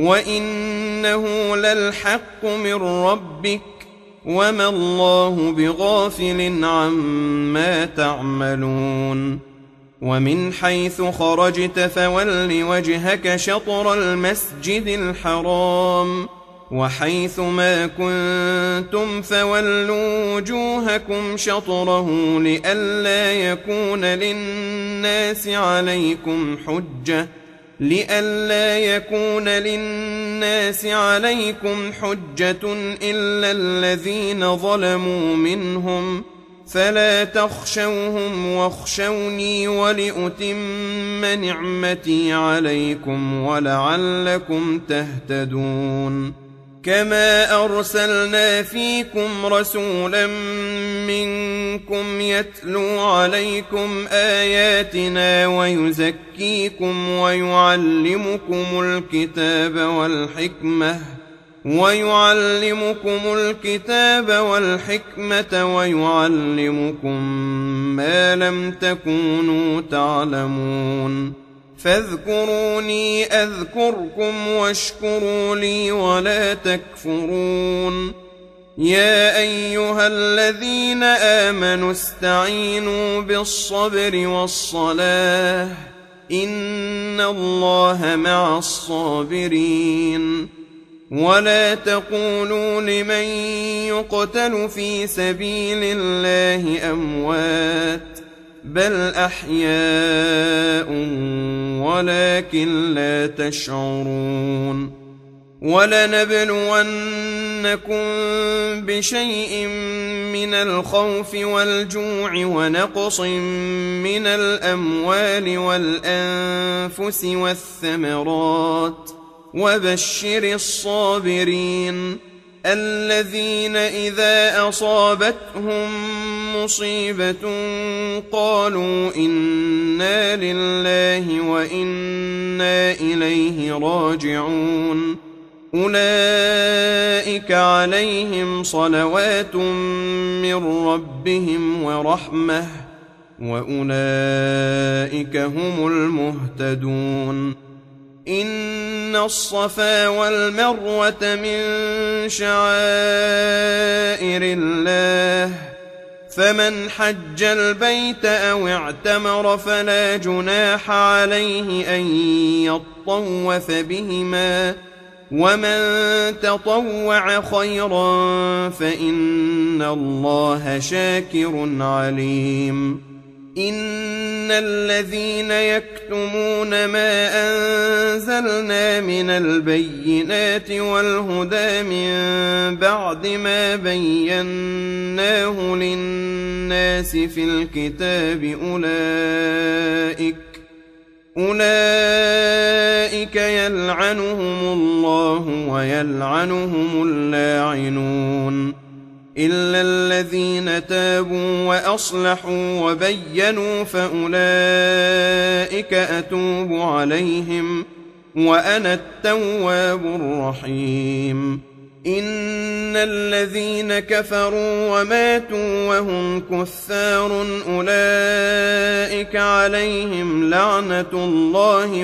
وإنه للحق من ربك وما الله بغافل عما تعملون. ومن حيث خرجت فول وجهك شطر المسجد الحرام وحيث ما كنتم فولوا وجوهكم شطره لئلا يكون للناس عليكم حجة لئلا يكون للناس عليكم حجة إلا الذين ظلموا منهم فلا تخشوهم واخشوني ولأتم نعمتي عليكم ولعلكم تهتدون. كما أرسلنا فيكم رسولا منكم يتلو عليكم آياتنا ويزكيكم ويعلمكم الكتاب والحكمة ويعلمكم الكتاب والحكمة ويعلمكم ما لم تكونوا تعلمون. فاذكروني أذكركم واشكروا لي ولا تكفرون. يا أيها الذين آمنوا استعينوا بالصبر والصلاة إن الله مع الصابرين. ولا تقولوا لمن يقتل في سبيل الله أموات بل أحياء ولكن لا تشعرون. ولنبلونكم بشيء من الخوف والجوع ونقص من الأموال والأنفس والثمرات وبشر الصابرين الذين إذا أصابتهم مصيبة قالوا إنا لله وإنا إليه راجعون. أولئك عليهم صلوات من ربهم ورحمة وأولئك هم المهتدون. إن الصفا والمروة من شعائر الله فمن حج البيت أو اعتمر فلا جناح عليه أن يطوف بهما ومن تطوع خيرا فإن الله شاكر عليم. إن الذين يكتمون ما أنزلنا من البينات والهدى من بعد ما بيناه للناس في الكتاب أولئك أولئك يلعنهم الله ويلعنهم اللاعنون إلا الذين تابوا وأصلحوا وبينوا فأولئك أتوب عليهم وأنا التواب الرحيم إن الذين كفروا وماتوا وهم كفار أولئك عليهم لعنة الله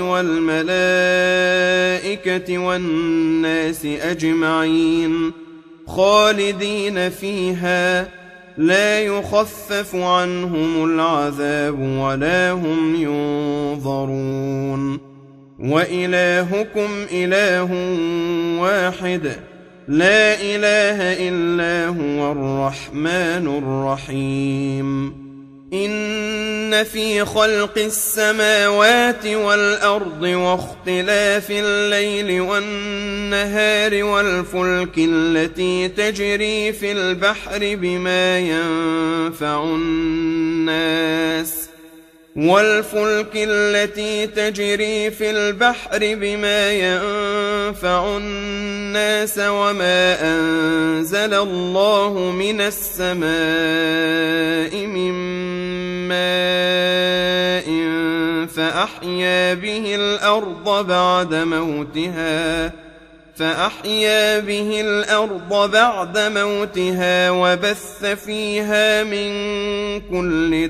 والملائكة والناس أجمعين خالدين فيها لا يخفف عنهم العذاب ولا هم ينظرون وإلهكم إله واحد لا إله إلا هو الرحمن الرحيم إن في خلق السماوات والأرض واختلاف الليل والنهار والفلك التي تجري في البحر بما ينفع الناس والفلك التي تجري في البحر بما ينفع الناس وما أنزل الله من السماء من ماء فأحيا به الأرض بعد موتها فأحيا به الأرض بعد موتها وبث فيها من كل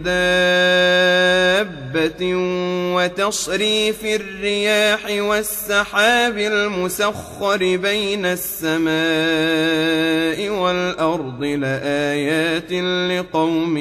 دابة وتصريف الرياح والسحاب المسخر بين السماء والأرض لآيات لقوم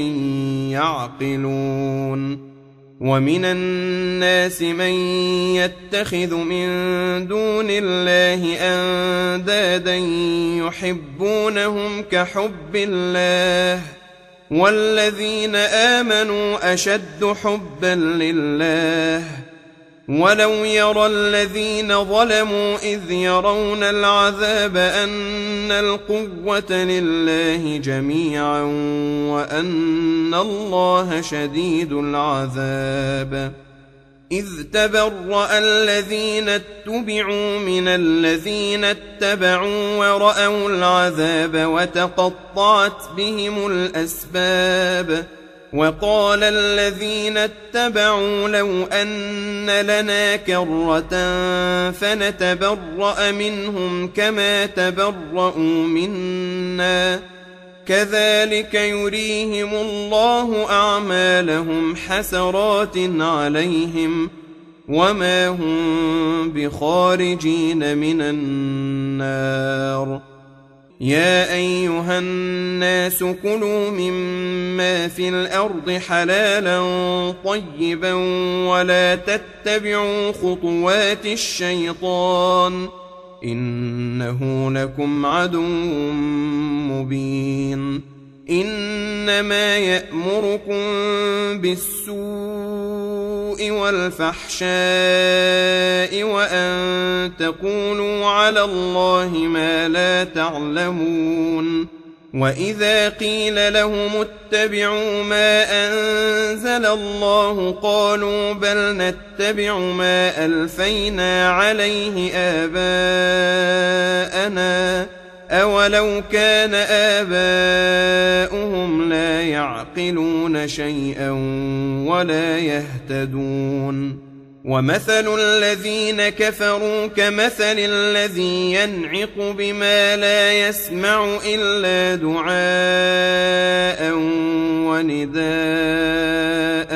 يعقلون ومن الناس من يتخذ من دون الله أندادا يحبونهم كحب الله والذين آمنوا أشد حبا لله ولو يرى الذين ظلموا إذ يرون العذاب أن القوة لله جميعا وأن الله شديد العذاب إذ تبرأ الذين اتبعوا من الذين اتبعوا ورأوا العذاب وتقطعت بهم الأسباب وقال الذين اتبعوا لو أن لنا كرة فنتبرأ منهم كما تبرأوا منا كذلك يريهم الله أعمالهم حسرات عليهم وما هم بخارجين من النار يا أيها الناس كلوا مما في الأرض حلالا طيبا ولا تتبعوا خطوات الشيطان إنه لكم عدو مبين إنما يأمركم بالسوء والفحشاء وأن تقولوا على الله ما لا تعلمون وإذا قيل لهم اتبعوا ما أنزل الله قالوا بل نتبع ما ألفينا عليه آباءنا أولو كان آباؤهم لا يعقلون شيئا ولا يهتدون ومثل الذين كفروا كمثل الذي ينعق بما لا يسمع إلا دعاء ونداء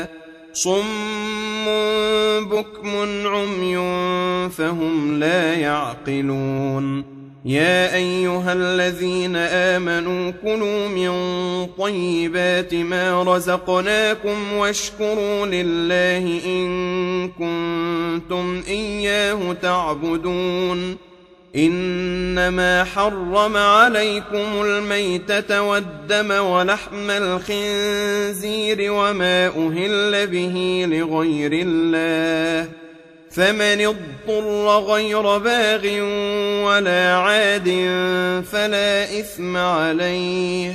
صم بكم عمي فهم لا يعقلون يا أيها الذين آمنوا كلوا من طيبات ما رزقناكم واشكروا لله إن كنتم إياه تعبدون إنما حرم عليكم الميتة والدم ولحم الخنزير وما أهل به لغير الله فمن اضطر غير باغ ولا عاد فلا إثم عليه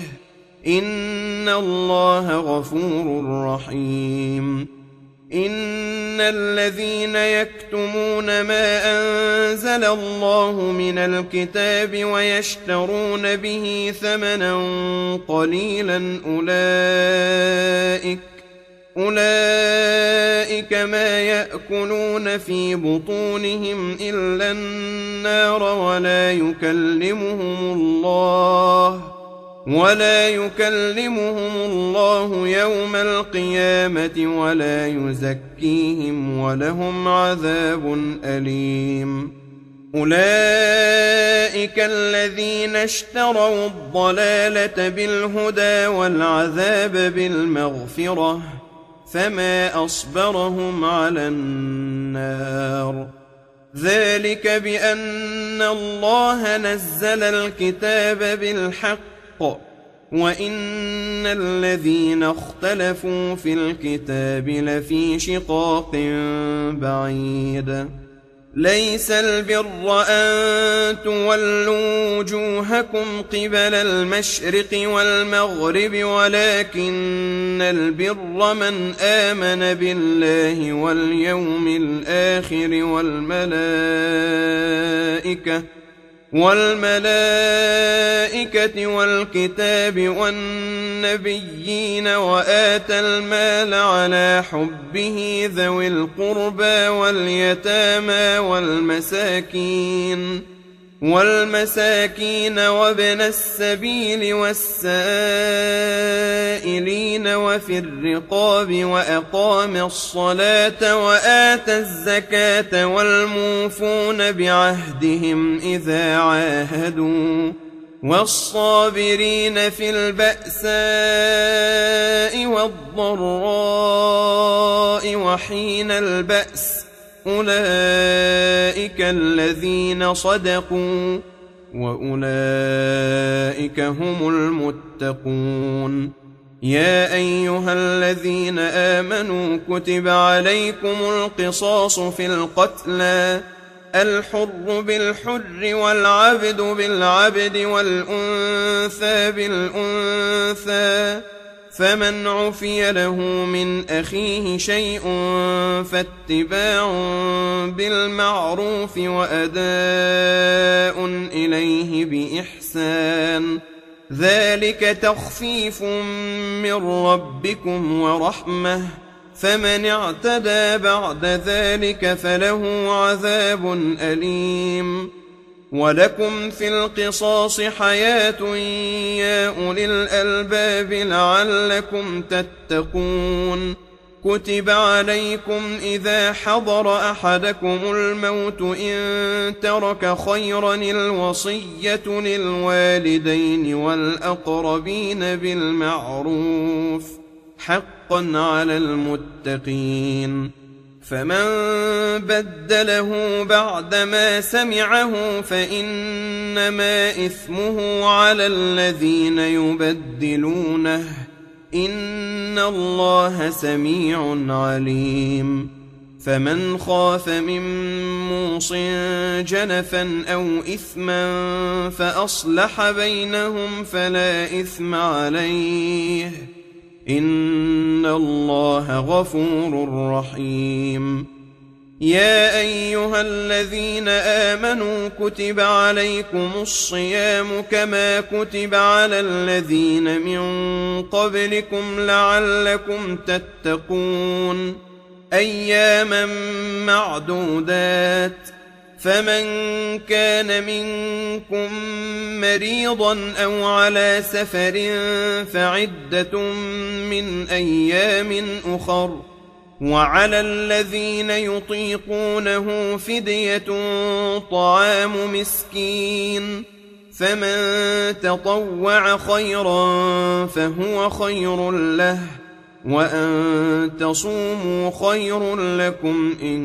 إن الله غفور رحيم إن الذين يكتمون ما أنزل الله من الكتاب ويشترون به ثمنا قليلا أولئك أولئك ما يأكلون في بطونهم إلا النار ولا يكلمهم الله ولا يكلمهم الله يوم القيامة ولا يزكيهم ولهم عذاب أليم. أولئك الذين اشتروا الضلالة بالهدى والعذاب بالمغفرة فما أصبرهم على النار. ذلك بأن الله نزل الكتاب بالحق وإن الذين اختلفوا في الكتاب لفي شقاق بعيد. ليس البر أن تولوا وجوهكم قبل المشرق والمغرب ولكن البر من آمن بالله واليوم الآخر والملائكة والملائكة والكتاب والنبيين وآتى المال على حبه ذوي القربى واليتامى والمساكين والمساكين وابن السبيل والسائلين وفي الرقاب وأقام الصلاة وآتى الزكاة والموفون بعهدهم إذا عاهدوا والصابرين في البأساء والضراء وحين البأس أولئك الذين صدقوا وأولئك هم المتقون. يا أيها الذين آمنوا كتب عليكم القصاص في القتلى الحر بالحر والعبد بالعبد والأنثى بالأنثى فمن عفي له من أخيه شيء فاتباع بالمعروف وأداء إليه بإحسان ذلك تخفيف من ربكم ورحمة فمن اعتدى بعد ذلك فله عذاب أليم. ولكم في القصاص حياة يا أولي الألباب لعلكم تتقون. كتب عليكم إذا حضر أحدكم الموت إن ترك خيرا الوصية للوالدين والأقربين بالمعروف حقا على المتقين. فمن بدله بعدما سمعه فإنما إثمه على الذين يبدلونه إن الله سميع عليم. فمن خاف من موص جنفا أو إثما فأصلح بينهم فلا إثم عليه إن الله غفور رحيم. يا أيها الذين آمنوا كتب عليكم الصيام كما كتب على الذين من قبلكم لعلكم تتقون أياما معدودات فمن كان منكم مريضا أو على سفر فعدة من أيام أخر وعلى الذين يطيقونه فدية طعام مسكين فمن تطوع خيرا فهو خير له وأن تصوموا خير لكم إن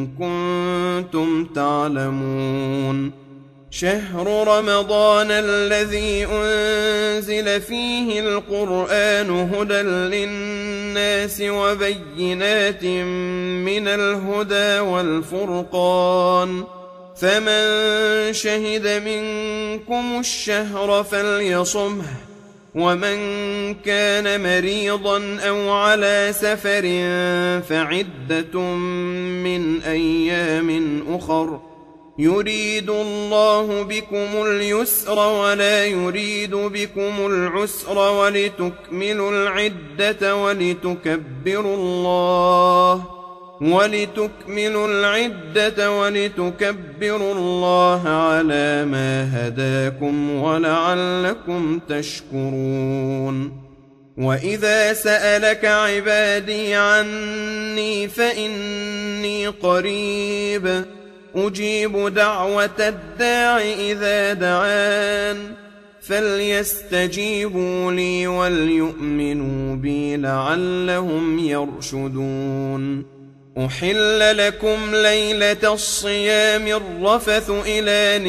كنتم تعلمون. شهر رمضان الذي أنزل فيه القرآن هدى للناس وبينات من الهدى والفرقان فمن شهد منكم الشهر فليصمه ومن كان مريضا أو على سفر فعدة من أيام أخر يريد الله بكم اليسر ولا يريد بكم العسر ولتكملوا العدة ولتكبروا الله ولتكملوا العدة ولتكبروا الله على ما هداكم ولعلكم تشكرون. وإذا سألك عبادي عني فإني قريب أجيب دعوة الداع إذا دعان فليستجيبوا لي وليؤمنوا بي لعلهم يرشدون. أحل لكم ليلة الصيام الرفث إلى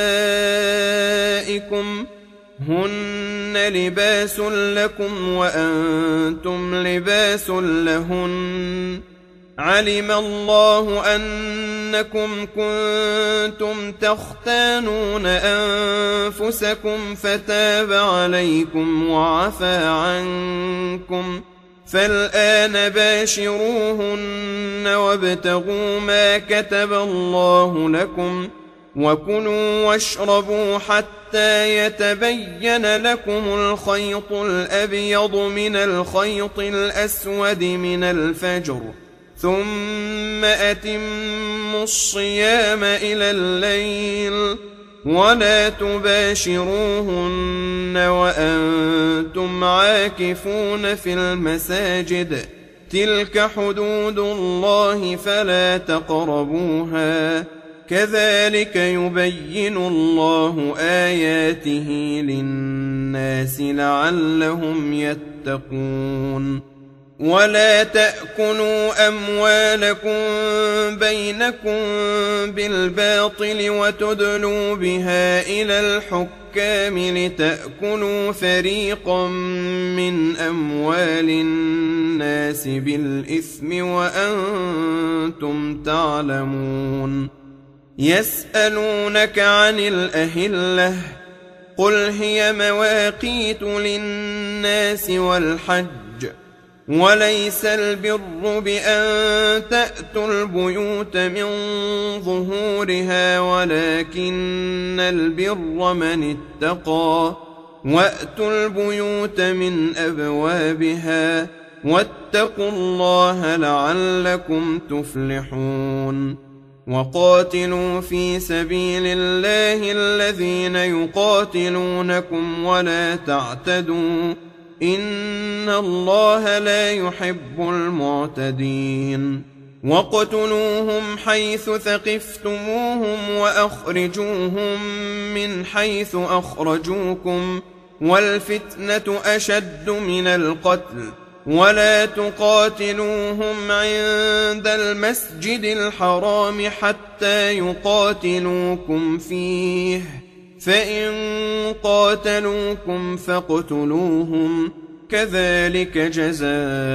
نسائكم هن لباس لكم وأنتم لباس لهن علم الله أنكم كنتم تختانون أنفسكم فتاب عليكم وعفى عنكم فالآن باشروهن وابتغوا ما كتب الله لكم وكلوا واشربوا حتى يتبين لكم الخيط الأبيض من الخيط الأسود من الفجر ثم أتموا الصيام إلى الليل ولا تباشروهن وأنتم عاكفون في المساجد تلك حدود الله فلا تقربوها كذلك يبين الله آياته للناس لعلهم يتقون. ولا تأكلوا أموالكم بينكم بالباطل وتدلوا بها إلى الحكام لتأكلوا فريقا من أموال الناس بالإثم وأنتم تعلمون. يسألونك عن الأهلة قل هي مواقيت للناس والحج وليس البر بأن تأتوا البيوت من ظهورها ولكن البر من اتقى وأتوا البيوت من أبوابها واتقوا الله لعلكم تفلحون. وقاتلوا في سبيل الله الذين يقاتلونكم ولا تعتدوا إن الله لا يحب المعتدين. واقتلوهم حيث ثقفتموهم وأخرجوهم من حيث أخرجوكم والفتنة أشد من القتل ولا تقاتلوهم عند المسجد الحرام حتى يقاتلوكم فيه فإن قاتلوكم فاقتلوهم كذلك جزاء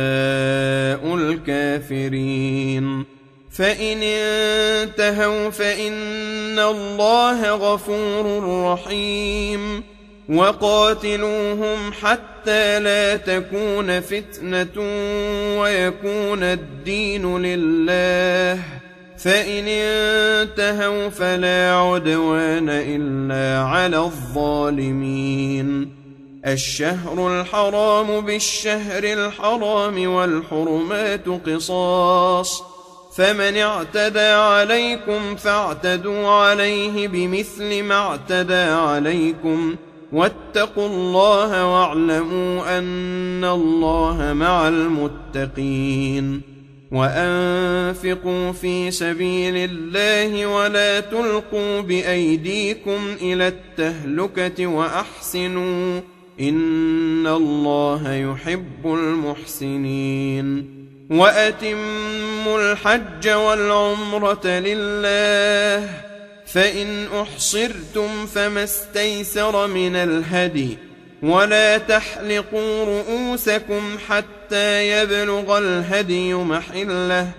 الكافرين. فإن انتهوا فإن الله غفور رحيم. وقاتلوهم حتى لا تكون فتنة ويكون الدين لله فإن انتهوا فلا عدوان إلا على الظالمين. الشهر الحرام بالشهر الحرام والحرمات قصاص فمن اعتدى عليكم فاعتدوا عليه بمثل ما اعتدى عليكم واتقوا الله واعلموا أن الله مع المتقين. وأنفقوا في سبيل الله ولا تلقوا بأيديكم إلى التهلكة وأحسنوا إن الله يحب المحسنين. وأتموا الحج والعمرة لله فإن أحصرتم فما استيسر من الهدي ولا تحلقوا رؤوسكم حتى يبلغ الهدي محله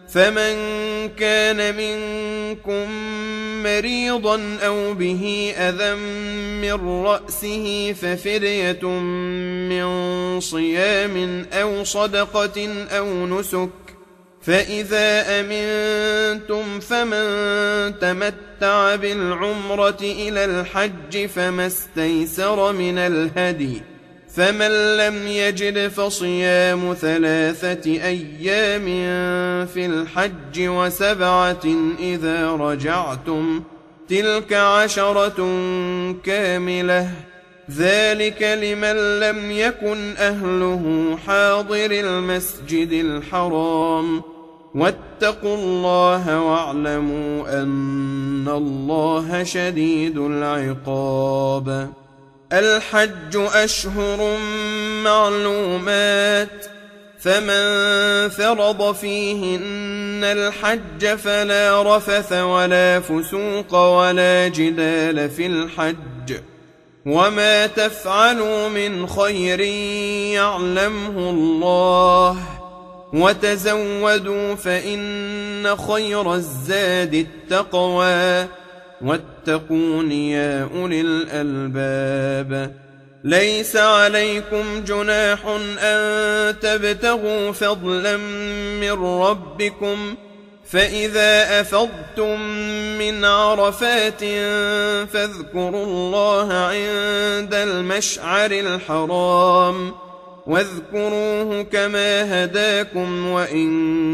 فمن كان منكم مريضا أو به أذى من رأسه ففدية من صيام أو صدقة أو نسك، فإذا أمنتم فمن تمتع بالعمرة إلى الحج فما استيسر من الهدي، فمن لم يجد فصيام ثلاثة أيام في الحج وسبعة إذا رجعتم، تلك عشرة كاملة، ذلك لمن لم يكن أهله حاضر المسجد الحرام، واتقوا الله واعلموا أن الله شديد العقاب. الحج أشهر معلومات، فمن فرض فيهن الحج فلا رفث ولا فسوق ولا جدال في الحج، وما تفعلوا من خير يعلمه الله، وتزودوا فإن خير الزاد التقوى، واتقون يا أولي الألباب. ليس عليكم جناح أن تبتغوا فضلا من ربكم، فإذا أفضتم من عرفات فاذكروا الله عند المشعر الحرام، واذكروه كما هداكم وإن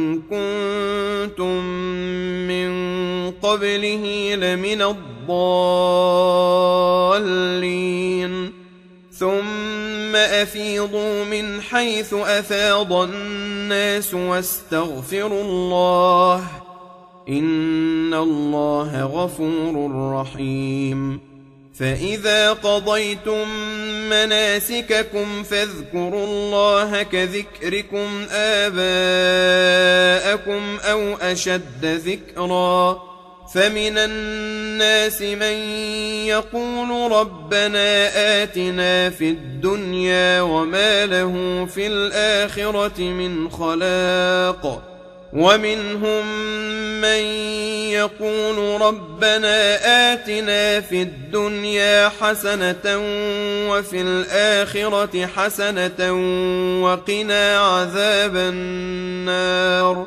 كنتم من قبله لمن الضالين. ثم أفيضوا من حيث أفاض الناس واستغفروا الله، إن الله غفور رحيم. فإذا قضيتم مناسككم فاذكروا الله كذكركم آباءكم أو أشد ذكرا، فمن الناس من يقول ربنا آتنا في الدنيا وما له في الآخرة من خلاق، ومنهم من يقول ربنا آتنا في الدنيا حسنة وفي الآخرة حسنة وقنا عذاب النار،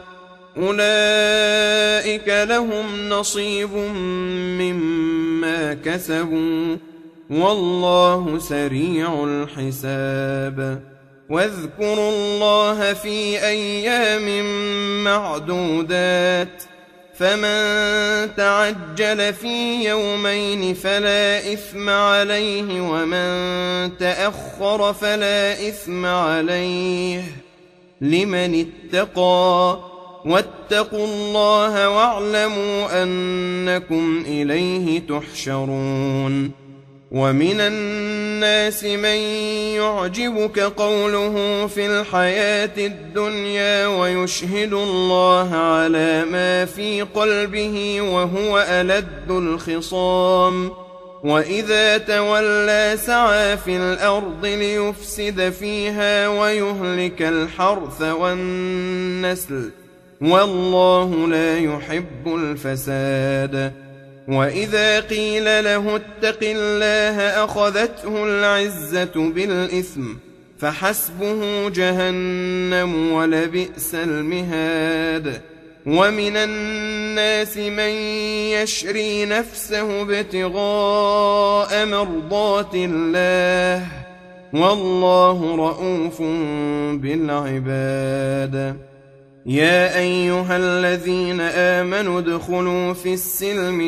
أولئك لهم نصيب مما كسبوا والله سريع الحساب. واذكروا الله في أيام معدودات، فمن تعجل في يومين فلا إثم عليه ومن تأخر فلا إثم عليه لمن اتقى، واتقوا الله واعلموا أنكم إليه تحشرون. ومن الناس من يعجبك قوله في الحياة الدنيا ويشهد الله على ما في قلبه وهو ألد الخصام، وإذا تولى سعى في الأرض ليفسد فيها ويهلك الحرث والنسل، والله لا يحب الفساد. وإذا قيل له اتق الله أخذته العزة بالإثم، فحسبه جهنم ولبئس المهاد. ومن الناس من يشري نفسه ابتغاء مرضات الله، والله رءوف بالعباد. يا أيها الذين آمنوا ادخلوا في السلم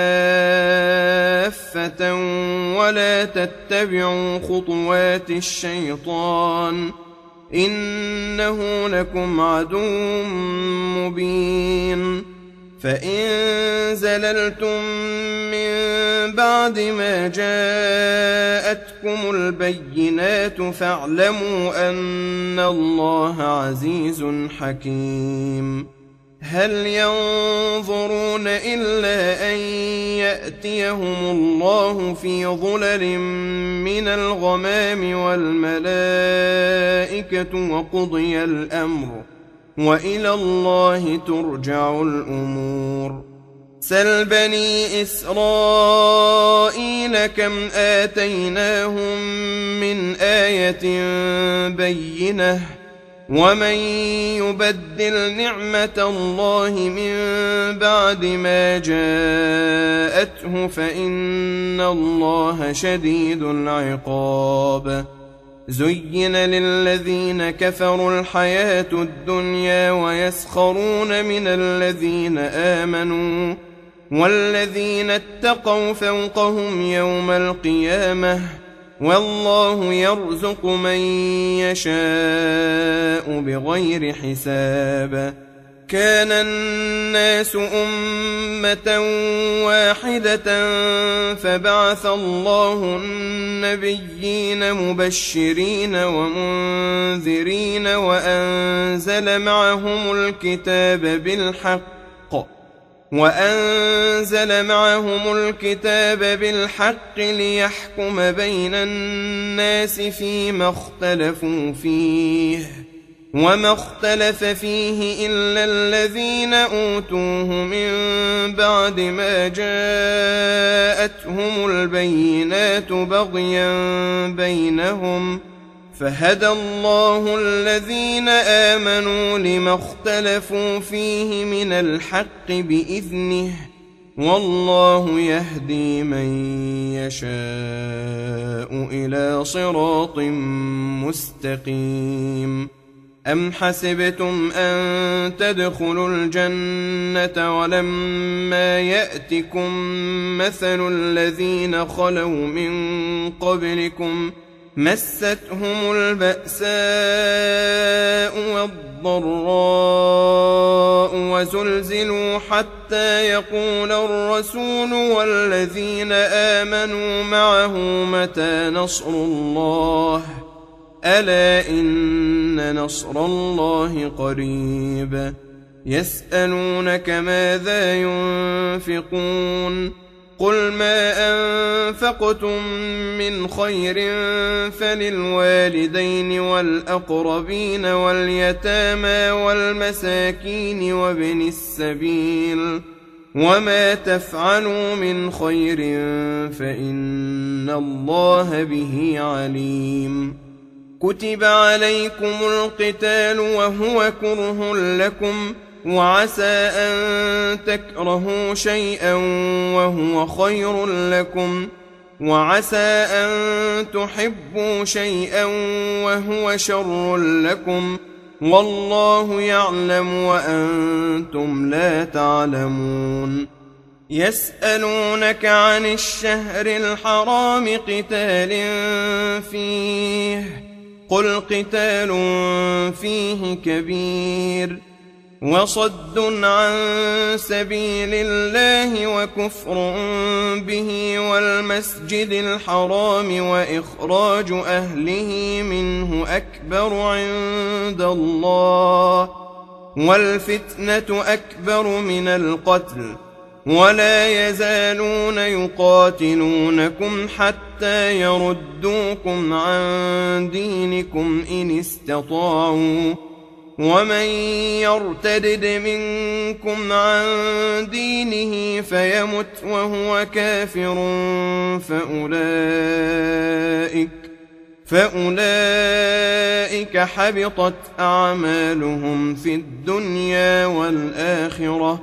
كافة ولا تتبعوا خطوات الشيطان، إنه لكم عدو مبين. فإن زللتم من بعد ما جاءتكم البينات فاعلموا أن الله عزيز حكيم. هل ينظرون إلا أن يأتيهم الله في ظلل من الغمام والملائكة وقضي الأمر وإلى الله ترجع الأمور. سل بني إسرائيل كم آتيناهم من آية بينة ومن يبدل نعمة الله من بعد ما جاءته فإن الله شديد العقاب. زين للذين كفروا الحياة الدنيا ويسخرون من الذين آمنوا والذين اتقوا فوقهم يوم القيامة والله يرزق من يشاء بغير حساب. كان الناس أمة واحدة فبعث الله النبيين مبشرين ومنذرين وأنزل معهم الكتاب بالحق وأنزل معهم الكتاب بالحق ليحكم بين الناس فيما اختلفوا فيه وما اختلف فيه إلا الذين أوتوه من بعد ما جاءتهم البينات بغيا بينهم فهدى الله الذين آمنوا لما اختلفوا فيه من الحق بإذنه والله يهدي من يشاء إلى صراط مستقيم. أم حسبتم أن تدخلوا الجنة ولما يأتكم مثل الذين خلوا من قبلكم مستهم البأساء والضراء وزلزلوا حتى يقول الرسول والذين آمنوا معه متى نصر الله ألا إن نصر الله قريب. يسألونك ماذا ينفقون قل ما أنفقتم من خير فللوالدين والأقربين واليتامى والمساكين وابن السبيل وما تفعلوا من خير فإن الله به عليم. كتب عليكم القتال وهو كره لكم وعسى أن تكرهوا شيئا وهو خير لكم وعسى أن تحبوا شيئا وهو شر لكم والله يعلم وأنتم لا تعلمون. يسألونك عن الشهر الحرام قتال فيه قل قتال فيه كبير وصد عن سبيل الله وكفر به والمسجد الحرام وإخراج أهله منه أكبر عند الله والفتنة أكبر من القتل ولا يزالون يقاتلونكم حتى يردوكم عن دينكم إن استطاعوا ومن يرتدد منكم عن دينه فيمت وهو كافر فأولئك فأولئك حبطت أعمالهم في الدنيا والآخرة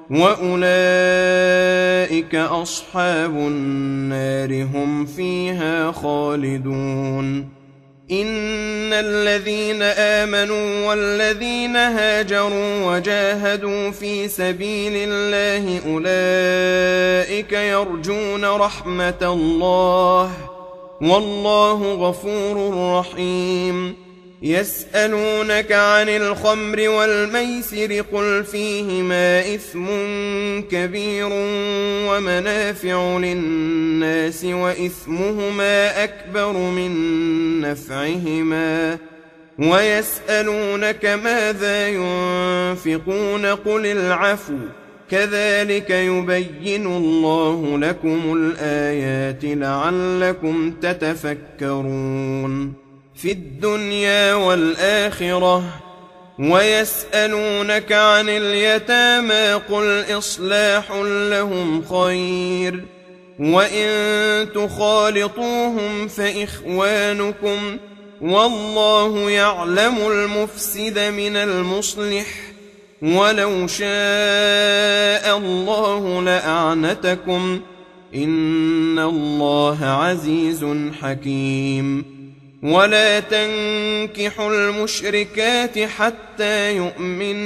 وأولئك أصحاب النار هم فيها خالدون. إن الذين آمنوا والذين هاجروا وجاهدوا في سبيل الله أولئك يرجون رحمة الله والله غفور رحيم. يسألونك عن الخمر والميسر قل فيهما إثم كبير ومنافع للناس وإثمهما أكبر من نفعهما ويسألونك ماذا ينفقون قل العفو كذلك يبين الله لكم الآيات لعلكم تتفكرون. في الدنيا والآخرة ويسألونك عن اليتامى قل إصلاح لهم خير وإن تخالطوهم فإخوانكم والله يعلم المفسد من المصلح ولو شاء الله لأعنتكم إن الله عزيز حكيم ولا تنكحوا المشركات حتى يؤمن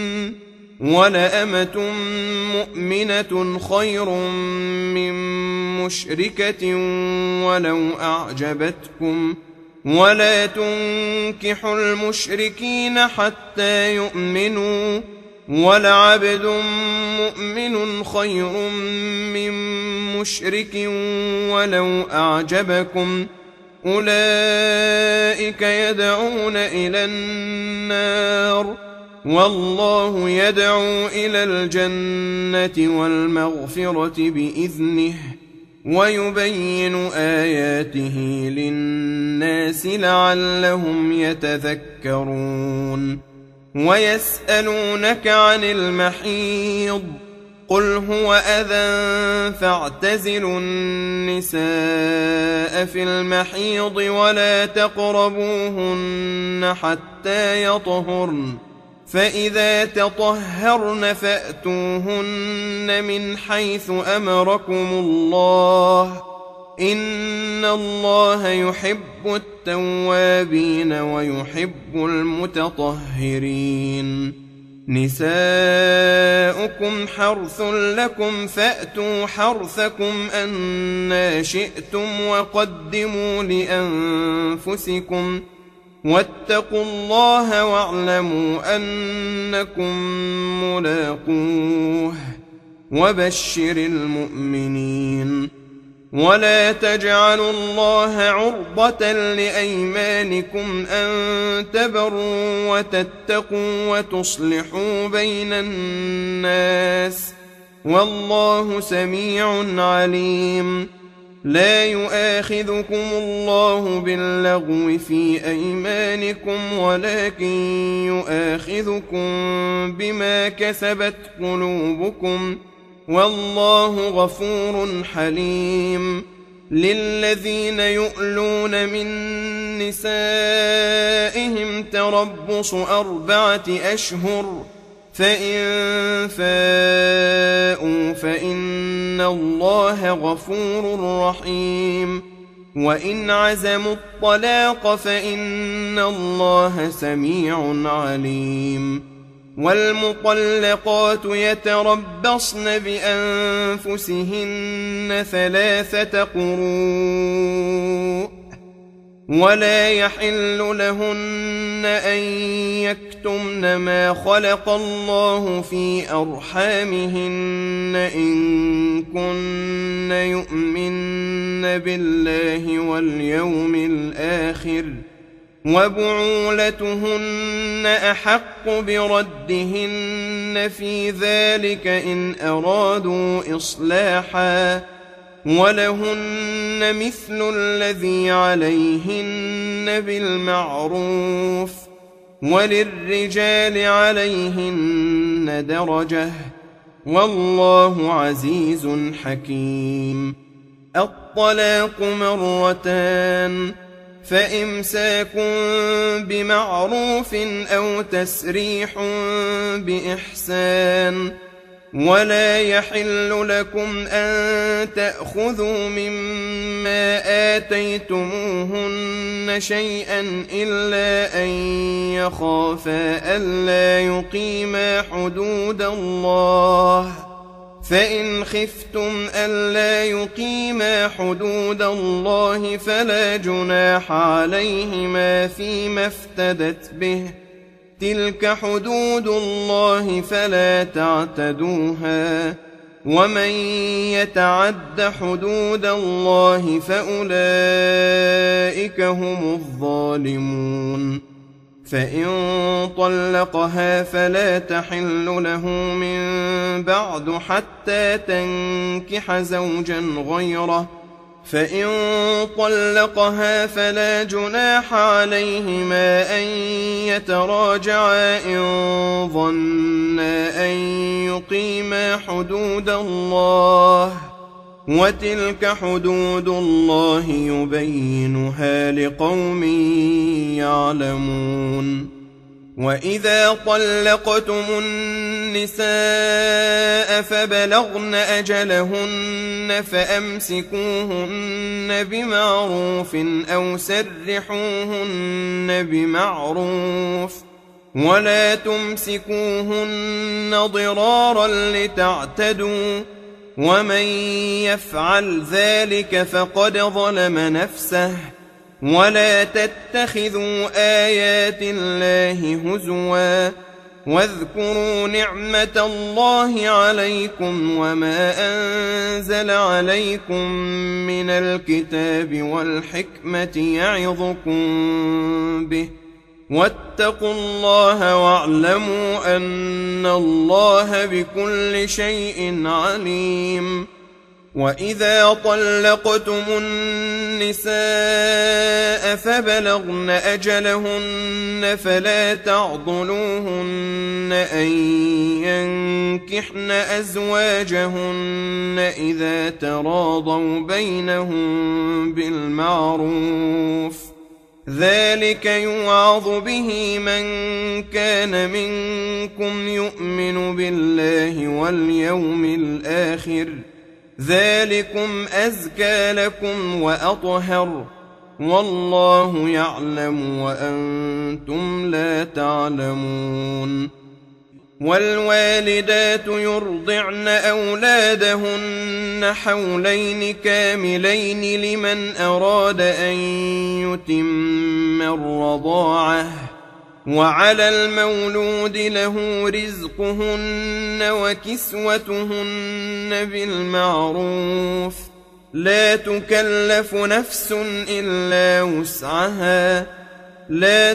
ولأمة مؤمنة خير من مشركة ولو أعجبتكم ولا تنكحوا المشركين حتى يؤمنوا ولعبد مؤمن خير من مشرك ولو أعجبكم أولئك يدعون إلى النار والله يدعو إلى الجنة والمغفرة بإذنه ويبين آياته للناس لعلهم يتذكرون ويسألونك عن المحيض قل هو أذى فاعتزلوا النساء في المحيض ولا تقربوهن حتى يطهرن فإذا تطهرن فأتوهن من حيث أمركم الله إن الله يحب التوابين ويحب المتطهرين نساؤكم حرث لكم فأتوا حرثكم أنى شئتم وقدموا لأنفسكم واتقوا الله واعلموا أنكم ملاقوه وبشر المؤمنين ولا تجعلوا الله عرضة لأيمانكم أن تبروا وتتقوا وتصلحوا بين الناس والله سميع عليم لا يؤاخذكم الله باللغو في أيمانكم ولكن يؤاخذكم بما كسبت قلوبكم والله غفور حليم للذين يؤلون من نسائهم تربص أربعة أشهر فإن فاءوا فإن الله غفور رحيم وإن عزموا الطلاق فإن الله سميع عليم والمطلقات يتربصن بأنفسهن ثلاثة قروء ولا يحل لهن أن يكتمن ما خلق الله في أرحامهن إن كن يؤمن بالله واليوم الآخر وبعولتهن أحق بردهن في ذلك إن أرادوا إصلاحا ولهن مثل الذي عليهن بالمعروف وللرجال عليهن درجة والله عزيز حكيم الطلاق مرتان فإمساك بمعروف أو تسريح بإحسان ولا يحل لكم أن تأخذوا مما آتيتموهن شيئا إلا أن يخافا ألا يقيما حدود الله فإن خفتم ألا يقيما حدود الله فلا جناح عليهما فيما افتدت به تلك حدود الله فلا تعتدوها ومن يتعد حدود الله فأولئك هم الظالمون فإن طلقها فلا تحل له من بعد حتى تنكح زوجا غيره فإن طلقها فلا جناح عليهما أن يتراجعا إن ظنا أن يقيما حدود الله، وتلك حدود الله يبينها لقوم يعلمون. وإذا طلقتم النساء فبلغن أجلهن فأمسكوهن بمعروف أو سرحوهن بمعروف، ولا تمسكوهن ضرارا لتعتدوا، ومن يفعل ذلك فقد ظلم نفسه. ولا تتخذوا آيات الله هزوا، واذكروا نعمة الله عليكم وما أنزل عليكم من الكتاب والحكمة يعظكم به، واتقوا الله واعلموا أن الله بكل شيء عليم. وإذا طلقتم النساء فبلغن أجلهن فلا تعضلوهن أن ينكحن أزواجهن إذا تراضوا بينهم بالمعروف، ذلك يوعظ به من كان منكم يؤمن بالله واليوم الآخر، ذلكم أزكى لكم وأطهر، والله يعلم وأنتم لا تعلمون. والوالدات يرضعن أولادهن حولين كاملين لمن أراد أن يتم الرضاعة، وعلى المولود له رزقهن وكسوتهن بالمعروف، لا تكلف نفس إلا وسعها، لا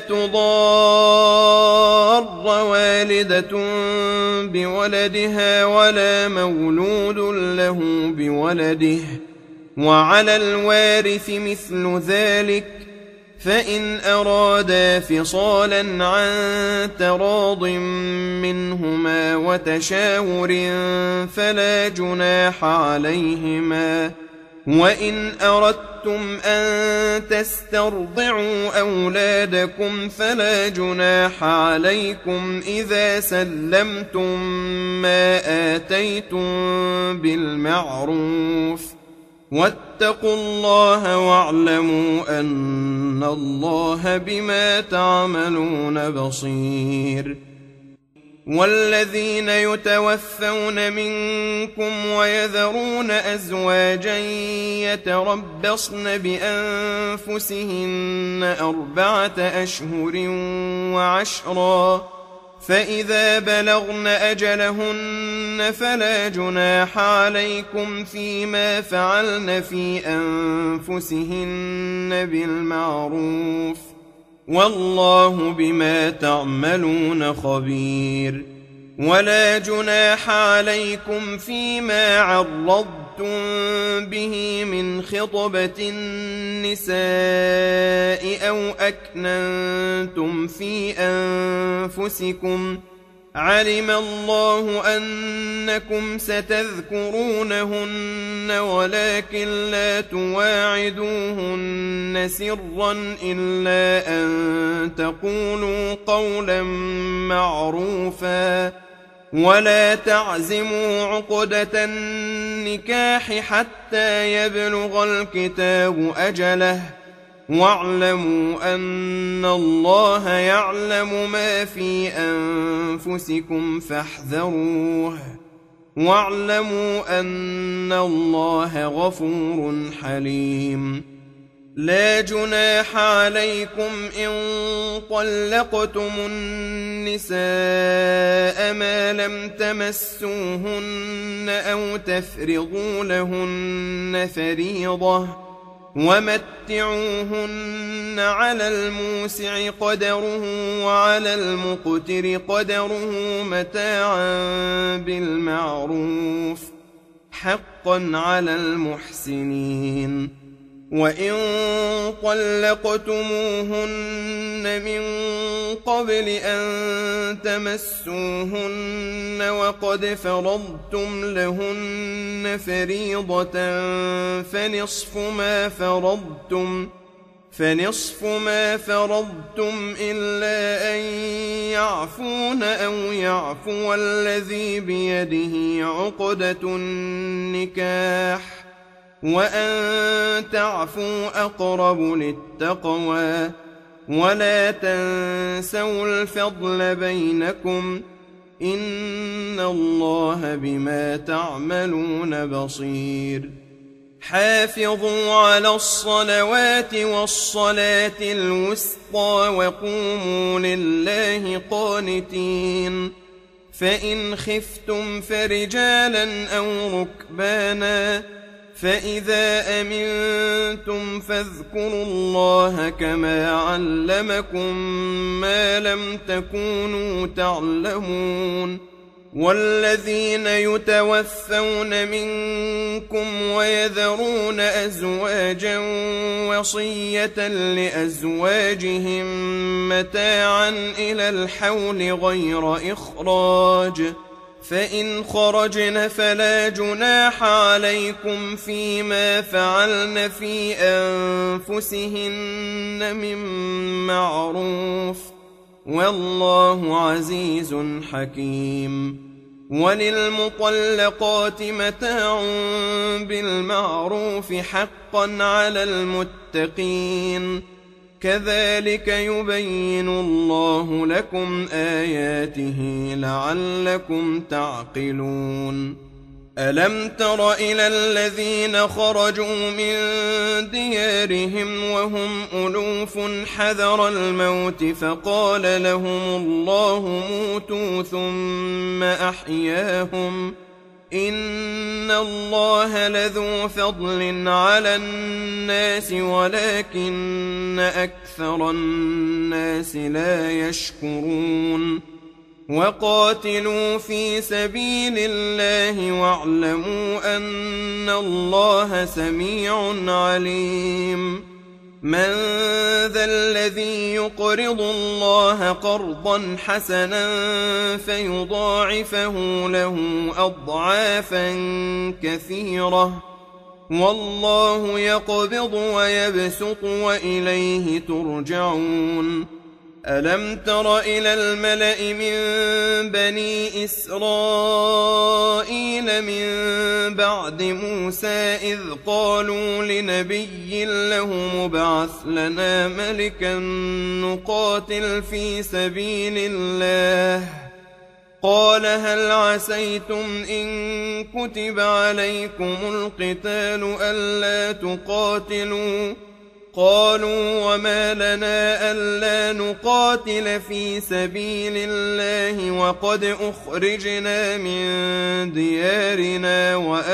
تضار والدة بولدها ولا مولود له بولده، وعلى الوارث مثل ذلك، فإن أرادا فصالا عن تراض منهما وتشاور فلا جناح عليهما. وإن أردتم أن تسترضعوا أولادكم فلا جناح عليكم إذا سلمتم ما آتيتم بالمعروف، واتقوا الله واعلموا أن الله بما تعملون بصير. والذين يتوفون منكم ويذرون أزواجا يتربصن بأنفسهن أربعة أشهر وعشرا، فإذا بلغن أجلهن فلا جناح عليكم فيما فعلن في أنفسهن بالمعروف، والله بما تعملون خبير. ولا جناح عليكم فيما عرضتم به من خطبة النساء أو أكننتم في أنفسكم، علم الله أنكم ستذكرونهن ولكن لا تواعدوهن سرا إلا أن تقولوا قولا معروفا، ولا تعزموا عقدة النكاح حتى يبلغ الكتاب أجله، واعلموا أن الله يعلم ما في أنفسكم فاحذروه، واعلموا أن الله غفور حليم. لا جناح عليكم إن طلقتم النساء ما لم تمسوهن أو تفرضوا لهن فريضة، ومتعوهن على الموسع قدره وعلى المقتر قدره متاعا بالمعروف، حقا على المحسنين. وإن طلقتموهن من قبل أن تمسوهن وقد فرضتم لهن فريضة فنصف ما فرضتم فنصف ما فرضتم إلا أن يعفون أو يعفو الذي بيده عقدة النكاح وأن تعفوا أقرب للتقوى ولا تنسوا الفضل بينكم إن الله بما تعملون بصير. حافظوا على الصلوات والصلاة الوسطى وقوموا لله قانتين. فإن خفتم فرجالا أو ركبانا فإذا أمنتم فاذكروا الله كما علمكم ما لم تكونوا تعلمون. والذين يتوفون منكم ويذرون أزواجا وصية لأزواجهم متاعا إلى الحول غير إخراج فإن خرجن فلا جناح عليكم فيما فعلن في أنفسهن من معروف والله عزيز حكيم. وللمطلقات متاع بالمعروف حقا على المتقين كذلك يبين الله لكم آياته لعلكم تعقلون. ألم تر إلى الذين خرجوا من ديارهم وهم ألوف حذر الموت فقال لهم الله موتوا ثم أحياهم إن الله لذو فضل على الناس ولكن أكثر الناس لا يشكرون. وقاتلوا في سبيل الله واعلموا أن الله سميع عليم. من ذا الذي يقرض الله قرضا حسنا فيضاعفه له أضعافا كثيرة والله يقبض ويبسط وإليه ترجعون. ألم تر إلى الملأ من بني إسرائيل من بعد موسى إذ قالوا لنبي له مبعث لنا ملكا نقاتل في سبيل الله قال هل عسيتم إن كتب عليكم القتال ألا تقاتلوا قالوا وما لنا ألا نقاتل في سبيل الله وقد أخرجنا من ديارنا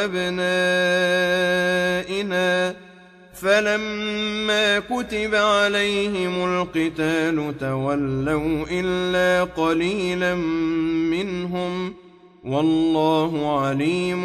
وأبنائنا فلما كتب عليهم القتال تولوا إلا قليلا منهم والله عليم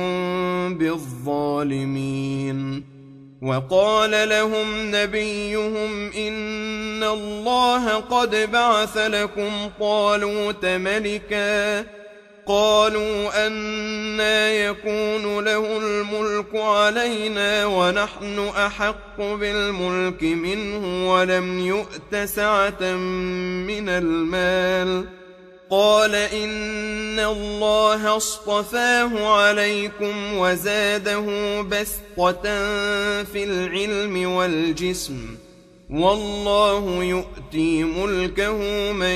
بالظالمين. وقال لهم نبيهم إن الله قد بعث لكم طالوت ملكا قالوا أنى يكون له الملك علينا ونحن أحق بالملك منه ولم يؤت سعة من المال قال إن الله اصطفاه عليكم وزاده بسطة في العلم والجسم والله يؤتي ملكه من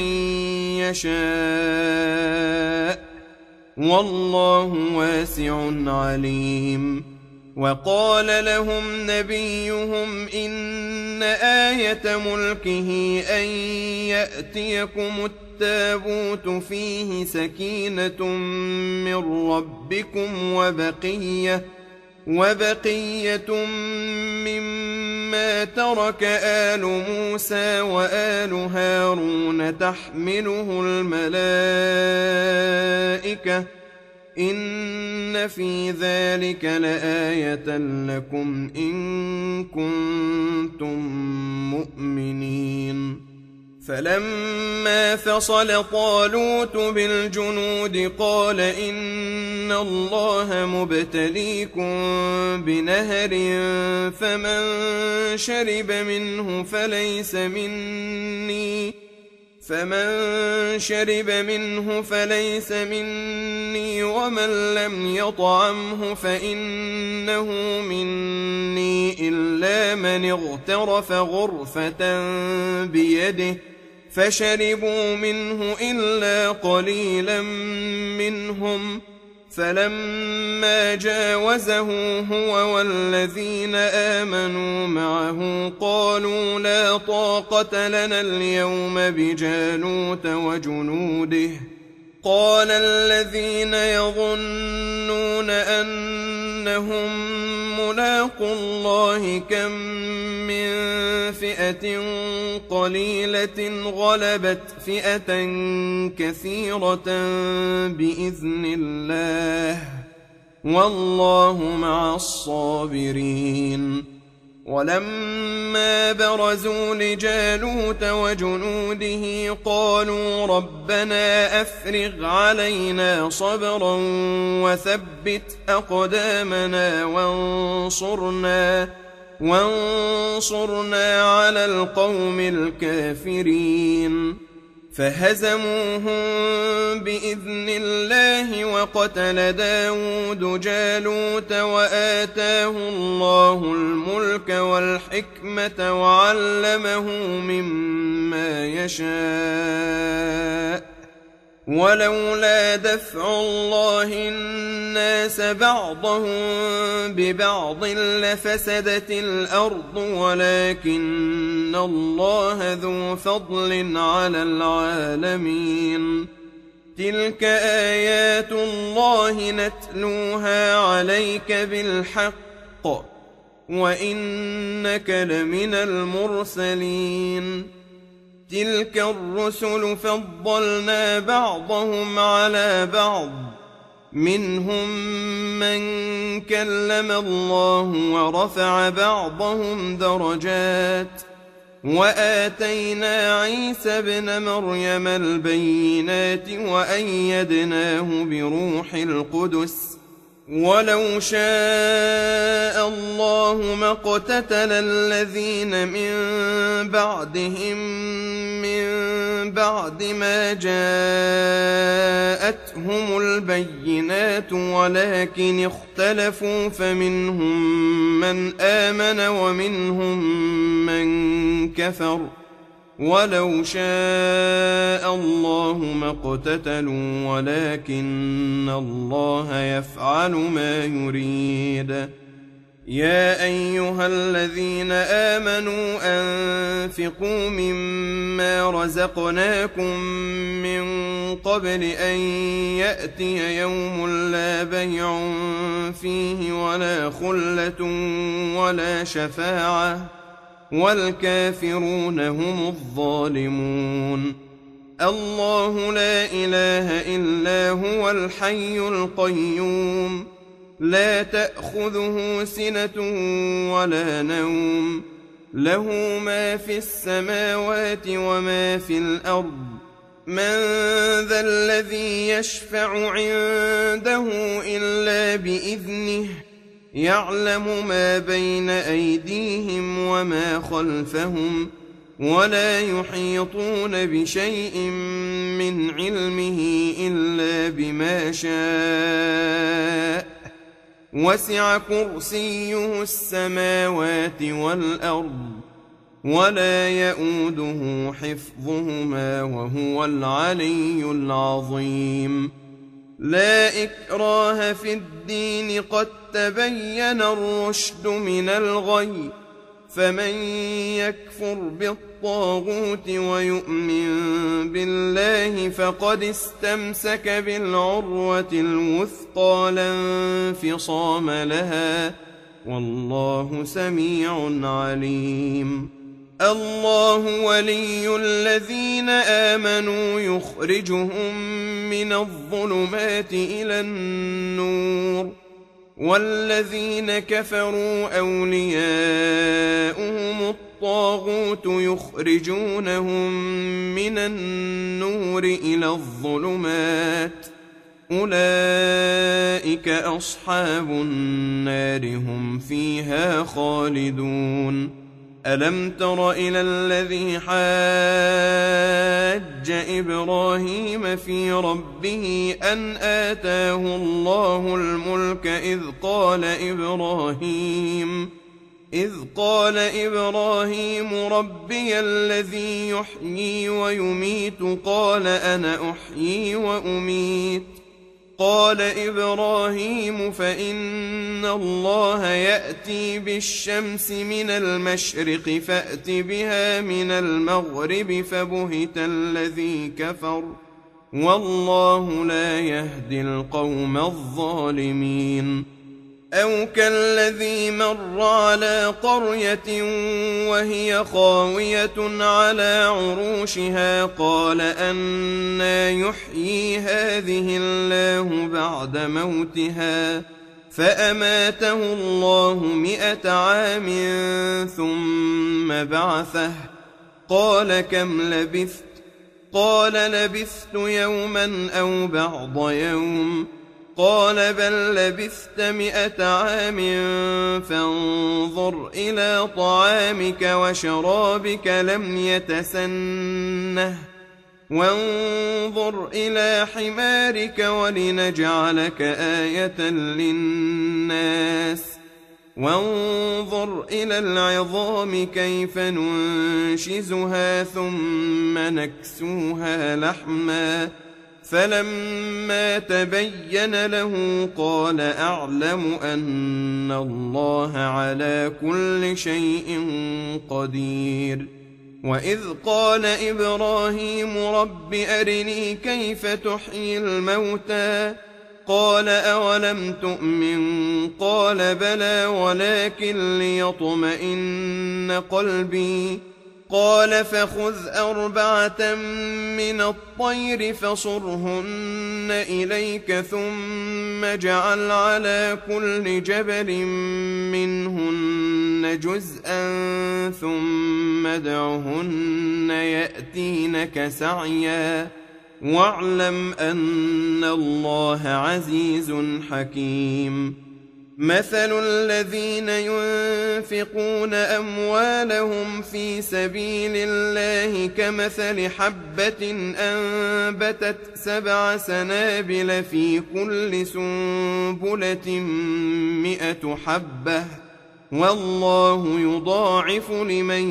يشاء والله واسع عليم. وقال لهم نبيهم إن آية ملكه أن يأتيكم التابوت فيه سكينة من ربكم وبقية وبقية مما ترك آل موسى وآل هارون تحمله الملائكة إن إن في ذلك لآية لكم إن كنتم مؤمنين. فلما فصل طالوت بالجنود قال إن الله مبتليكم بنهر فمن شرب منه فليس مني فمن شرب منه فليس مني ومن لم يطعمه فإنه مني إلا من اغترف غرفة بيده فشربوا منه إلا قليلا منهم. فلما جاوزه هو والذين آمنوا معه قالوا لا طاقة لنا اليوم بجالوت وجنوده. قال الذين يظنون أنهم ملاقو الله كم من فئة قليلة غلبت فئة كثيرة بإذن الله والله مع الصابرين. ولما برزوا لجالوت وجنوده قالوا ربنا أفرغ علينا صبرا وثبت أقدامنا وانصرنا وانصرنا على القوم الكافرين. فهزموهم بإذن الله وقتل داود جالوت وآتاه الله الملك والحكمة وعلمه مما يشاء. ولولا دفع الله الناس بعضهم ببعض لفسدت الأرض ولكن الله ذو فضل على العالمين. تلك آيات الله نتلوها عليك بالحق وإنك لمن المرسلين. تلك الرسل فضلنا بعضهم على بعض منهم من كلم الله ورفع بعضهم درجات وآتينا عيسى ابن مريم البينات وأيدناه بروح القدس. ولو شاء الله ما اقتتل الذين من بعدهم من بعد ما جاءتهم البينات ولكن اختلفوا فمنهم من آمن ومنهم من كفر. ولو شاء الله ما اقتتلوا ولكن الله يفعل ما يريد. يا أيها الذين آمنوا أنفقوا مما رزقناكم من قبل أن يأتي يوم لا بيع فيه ولا خلة ولا شفاعة والكافرون هم الظالمون. الله لا إله إلا هو الحي القيوم لا تأخذه سنة ولا نوم له ما في السماوات وما في الأرض. من ذا الذي يشفع عنده إلا بإذنه يعلم ما بين أيديهم وما خلفهم ولا يحيطون بشيء من علمه إلا بما شاء. وسع كرسيه السماوات والأرض ولا يؤوده حفظهما وهو العلي العظيم. لا إكراه في الدين قد تبين الرشد من الغي فمن يكفر بالطاغوت ويؤمن بالله فقد استمسك بالعروة الوثقى لا انفصام لها والله سميع عليم. الله ولي الذين آمنوا يخرجهم من الظلمات إلى النور والذين كفروا أولياؤهم الطاغوت يخرجونهم من النور إلى الظلمات أولئك أصحاب النار هم فيها خالدون. ألم تر إلى الذي حاج إبراهيم في ربه أن آتاه الله الملك إذ قال إبراهيم إذ قال إبراهيم ربي الذي يحيي ويميت قال أنا أحيي وأميت قال إبراهيم فإن الله يأتي بالشمس من المشرق فأت بها من المغرب فبهت الذي كفر والله لا يهدي القوم الظالمين. أو كالذي مر على قرية وهي خاوية على عروشها قال أنى يحيي هذه الله بعد موتها فأماته الله مئة عام ثم بعثه قال كم لبثت قال لبثت يوما أو بعض يوم قال بل لبثت مئة عام فانظر إلى طعامك وشرابك لم يتسنه وانظر إلى حمارك ولنجعلك آية للناس وانظر إلى العظام كيف ننشزها ثم نكسوها لحما فلما تبين له قال أعلم أن الله على كل شيء قدير. وإذ قال إبراهيم رب أرني كيف تحيي الموتى قال أولم تؤمن قال بلى ولكن ليطمئن قلبي قال فخذ أربعة من الطير فصرهن إليك ثم اجعل على كل جبل منهن جزءا ثم ادعهن يأتينك سعيا واعلم أن الله عزيز حكيم. مثل الذين ينفقون أموالهم في سبيل الله كمثل حبة أنبتت سبع سنابل في كل سنبلة مئة حبة والله يضاعف لمن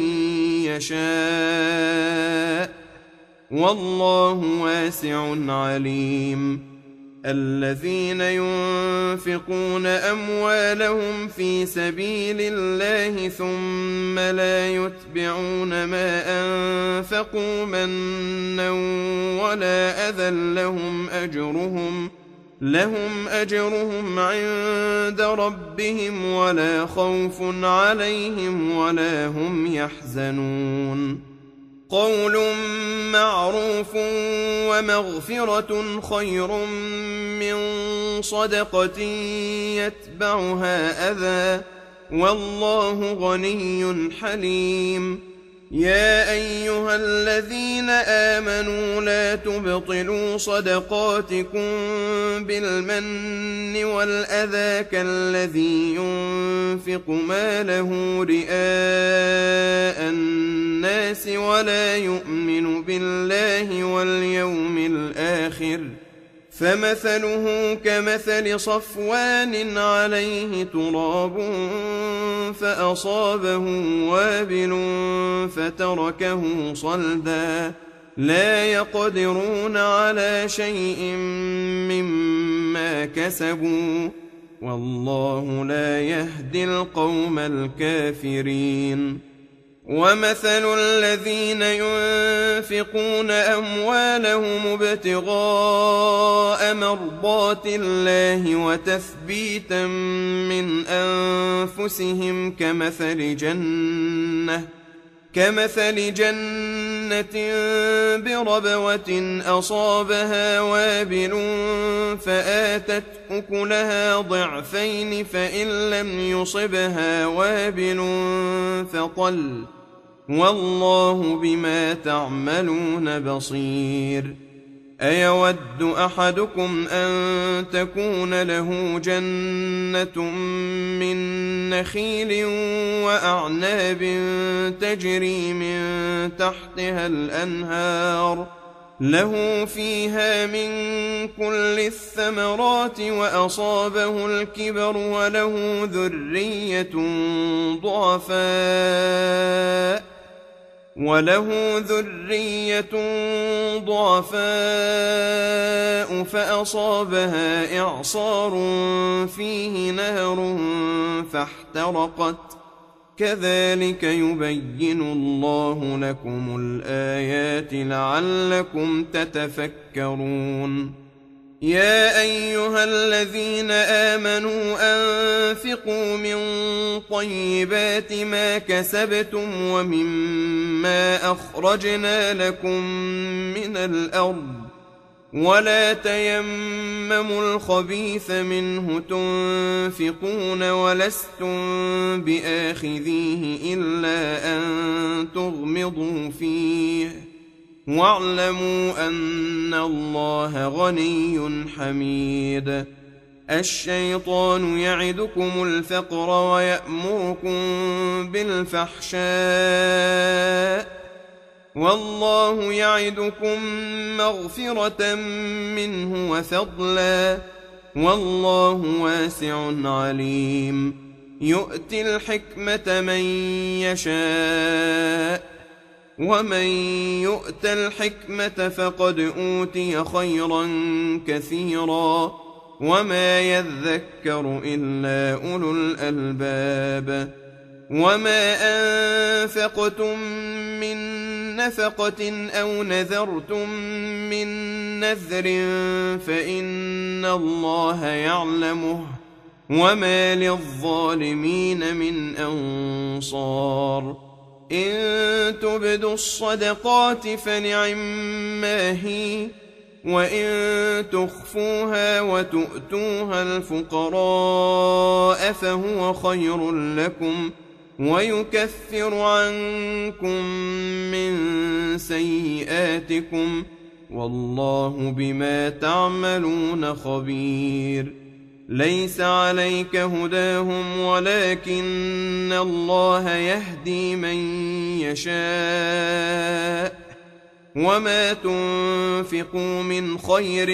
يشاء والله واسع عليم. الذين ينفقون أموالهم في سبيل الله ثم لا يتبعون ما أنفقوا منا ولا أذى لهم أجرهم لهم أجرهم عند ربهم ولا خوف عليهم ولا هم يحزنون. قول معروف ومغفرة خير من صدقة يتبعها أذى والله غني حليم. يا أيها الذين آمنوا لا تبطلوا صدقاتكم بالمن والأذى كالذي ينفق ماله رئاء الناس ولا يؤمن بالله واليوم الآخر فمثله كمثل صفوان عليه تراب فأصابه وابل فتركه صلدا لا يقدرون على شيء مما كسبوا والله لا يهدي القوم الكافرين. ومثل الذين ينفقون أموالهم ابتغاء مرضات الله وتثبيتا من أنفسهم كمثل جنة كمثل جنة بربوة أصابها وابل فآتت أكلها ضعفين فإن لم يصبها وابل فطل والله بما تعملون بصير. أيود أحدكم أن تكون له جنة من نخيل وأعناب تجري من تحتها الأنهار له فيها من كل الثمرات وأصابه الكبر وله ذرية ضعفاء وله ذرية ضعفاء فأصابها إعصار فيه نار فاحترقت كذلك يبين الله لكم الآيات لعلكم تتفكرون. يا أيها الذين آمنوا أنفقوا من طيبات ما كسبتم ومما أخرجنا لكم من الأرض ولا تيمموا الخبيث منه تنفقون ولستم بآخذيه إلا أن تغمضوا فيه واعلموا أن الله غني حميد. الشيطان يعدكم الفقر ويأمركم بالفحشاء والله يعدكم مغفرة منه وفضلا والله واسع عليم. يؤتي الحكمة من يشاء ومن يؤت الحكمة فقد أوتي خيرا كثيرا وما يذكر إلا أولو الألباب. وما أنفقتم من نفقة أو نذرتم من نذر فإن الله يعلمه وما للظالمين من أنصار. إن تبدوا الصدقات فنعما هي وإن تخفوها وتؤتوها الفقراء فهو خير لكم ويكفر عنكم من سيئاتكم والله بما تعملون خبير. ليس عليك هداهم ولكن الله يهدي من يشاء وما تنفقوا من خير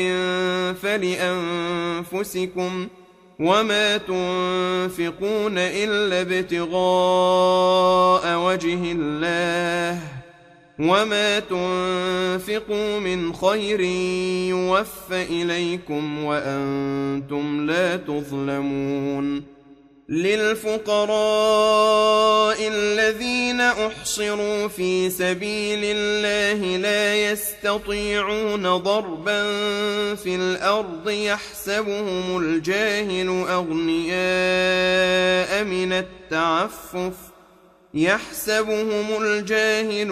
فلأنفسكم وما تنفقون إلا ابتغاء وجه الله وما تنفقوا من خير يوفى إليكم وأنتم لا تظلمون. للفقراء الذين أحصروا في سبيل الله لا يستطيعون ضربا في الأرض يحسبهم الجاهل أغنياء من التعفف يحسبهم الجاهل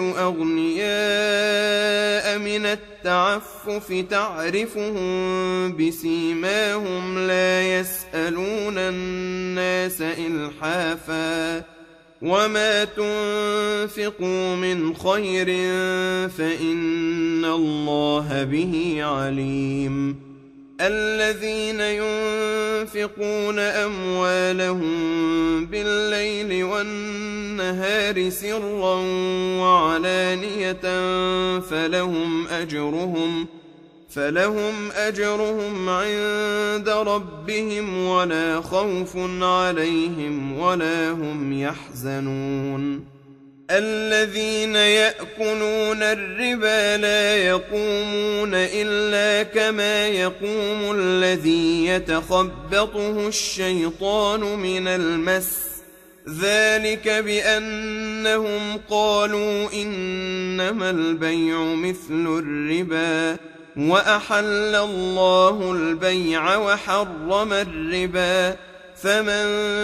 أغنياء من التعفف تعرفهم بسيماهم لا يسألون الناس إلحافا وما تنفقوا من خير فإن الله به عليم. الذين ينفقون أموالهم بالليل والنهار سرا وعلانية فلهم أجرهم فلهم أجرهم عند ربهم ولا خوف عليهم ولا هم يحزنون. الذين يأكلون الربا لا يقومون إلا كما يقوم الذي يتخبطه الشيطان من المس ذلك بأنهم قالوا إنما البيع مثل الربا وأحل الله البيع وحرم الربا فمن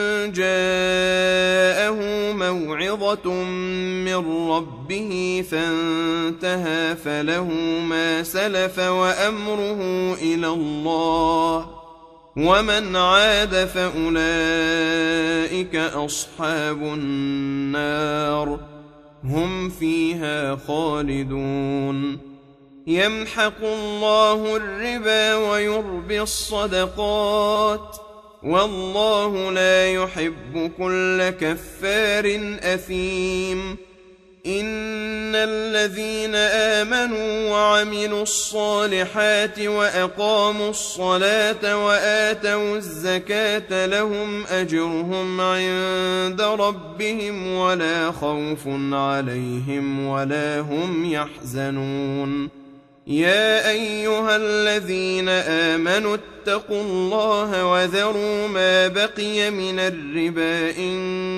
جاءه موعظة من ربه فانتهى فله ما سلف وأمره إلى الله، ومن عاد فأولئك أصحاب النار هم فيها خالدون. يمحق الله الربا ويربي الصدقات، والله لا يحب كل كفار أثيم. إن الذين آمنوا وعملوا الصالحات وأقاموا الصلاة وآتوا الزكاة لهم أجرهم عند ربهم ولا خوف عليهم ولا هم يحزنون. يا أيها الذين آمنوا اتقوا الله وذروا ما بقي من الربا إن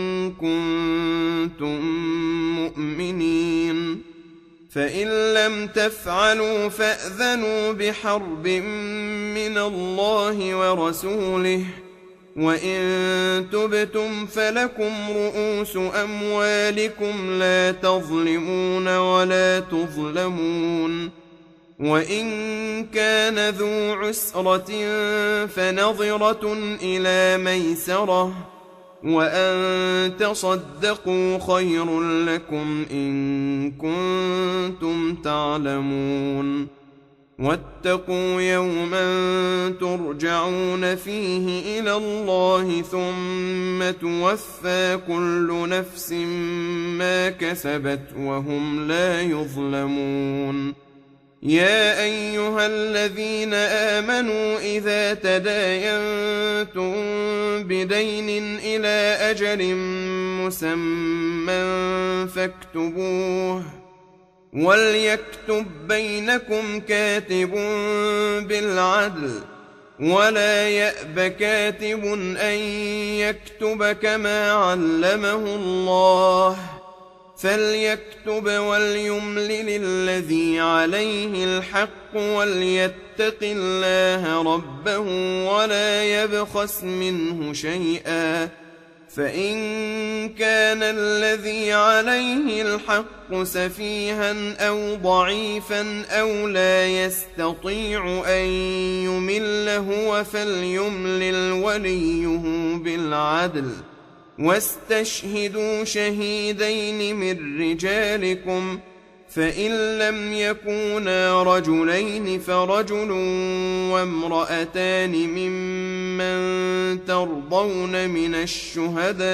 كنتم مؤمنين، فإن لم تفعلوا فأذنوا بحرب من الله ورسوله، وإن تبتم فلكم رؤوس أموالكم لا تظلمون ولا تظلمون. وإن كان ذو عسرة فنظرة إلى ميسرة، وأن تصدقوا خير لكم إن كنتم تعلمون. واتقوا يوما ترجعون فيه إلى الله ثم توفى كل نفس ما كسبت وهم لا يظلمون. يا أيها الذين آمنوا إذا تداينتم بدين إلى أجل مسمى فاكتبوه، وليكتب بينكم كاتب بالعدل، ولا يأب كاتب أن يكتب كما علمه الله، فليكتب وليملل الذي عليه الحق وليتق الله ربه ولا يبخس منه شيئا، فإن كان الذي عليه الحق سفيها أو ضعيفا أو لا يستطيع أن يمل هو فليملل وليه بالعدل، واستشهدوا شهيدين من رجالكم، فإن لم يكونا رجلين فرجل وامرأتان ممن ترضون من الشهداء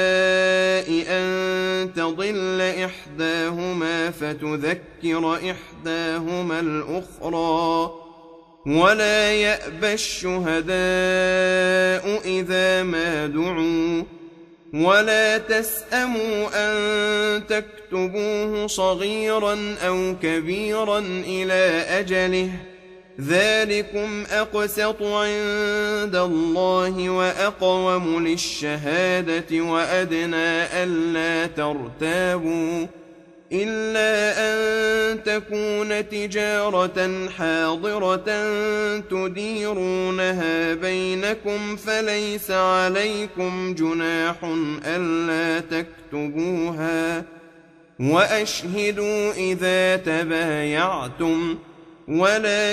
أن تضل إحداهما فتذكر إحداهما الأخرى، ولا يأبى الشهداء إذا ما دعوا، ولا تسأموا أن تكتبوه صغيرا أو كبيرا إلى أجله، ذلكم أقسط عند الله وأقوم للشهادة وأدنى ألا ترتابوا، إلا أن تكون تجارة حاضرة تديرونها بينكم فليس عليكم جناح ألا تكتبوها، وأشهدوا إذا تبايعتم، ولا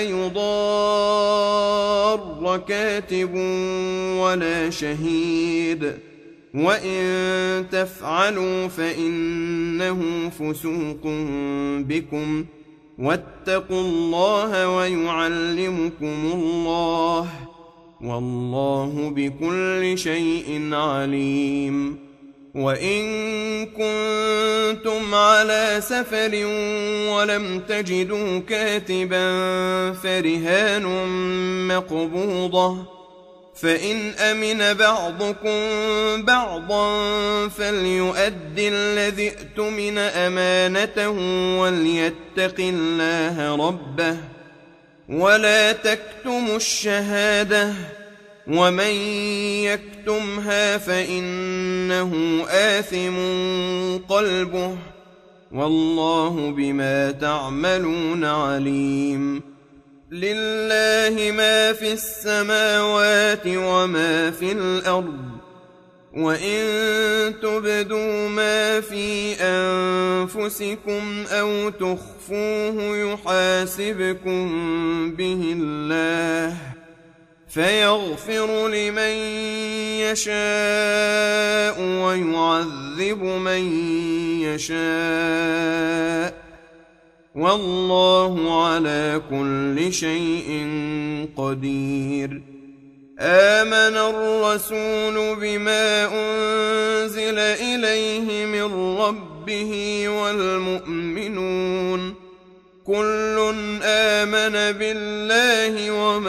يضار كاتب ولا شهيد، وإن تفعلوا فإنه فسوق بكم، واتقوا الله ويعلمكم الله، والله بكل شيء عليم. وإن كنتم على سفر ولم تجدوا كاتبا فرهان مقبوضة، فإن أمن بعضكم بعضا فليؤد الذي اؤتمن أمانته وليتق الله ربه، ولا تكتموا الشهادة، ومن يكتمها فإنه آثم قلبه، والله بما تعملون عليم. لله ما في السماوات وما في الأرض وإن تبدوا ما في أنفسكم أو تخفوه يحاسبكم به الله فيغفر لمن يشاء ويعذب من يشاء والله على كل شيء قدير. آمن الرسول بما أنزل إليه من ربه والمؤمنون كل آمن بالله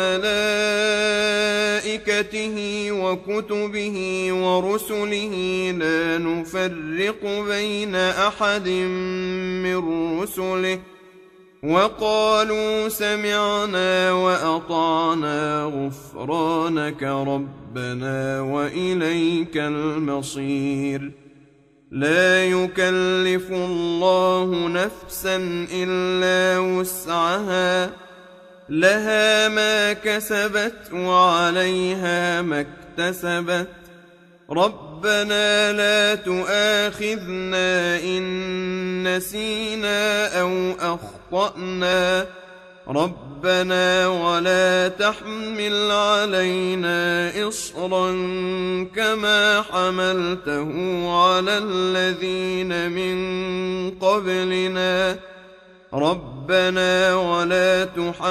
وملائكته وكتبه ورسله لا نفرق بين أحد من رسله وقالوا سمعنا وأطعنا غفرانك ربنا وإليك المصير. لا يكلف الله نفسا إلا وسعها لها ما كسبت وعليها ما اكتسبت ربنا لا تؤاخذنا إن نسينا أو أخطأنا ربنا ولا تحمل علينا إصرا كما حملته على الذين من قبلنا ربنا ولا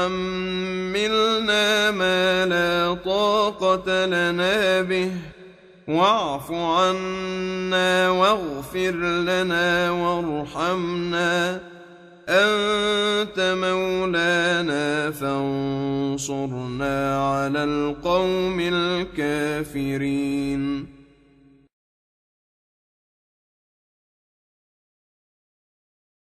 تحملنا ما لا طاقة لنا به واعف عنا واغفر لنا وارحمنا أنت مولانا فانصرنا على القوم الكافرين.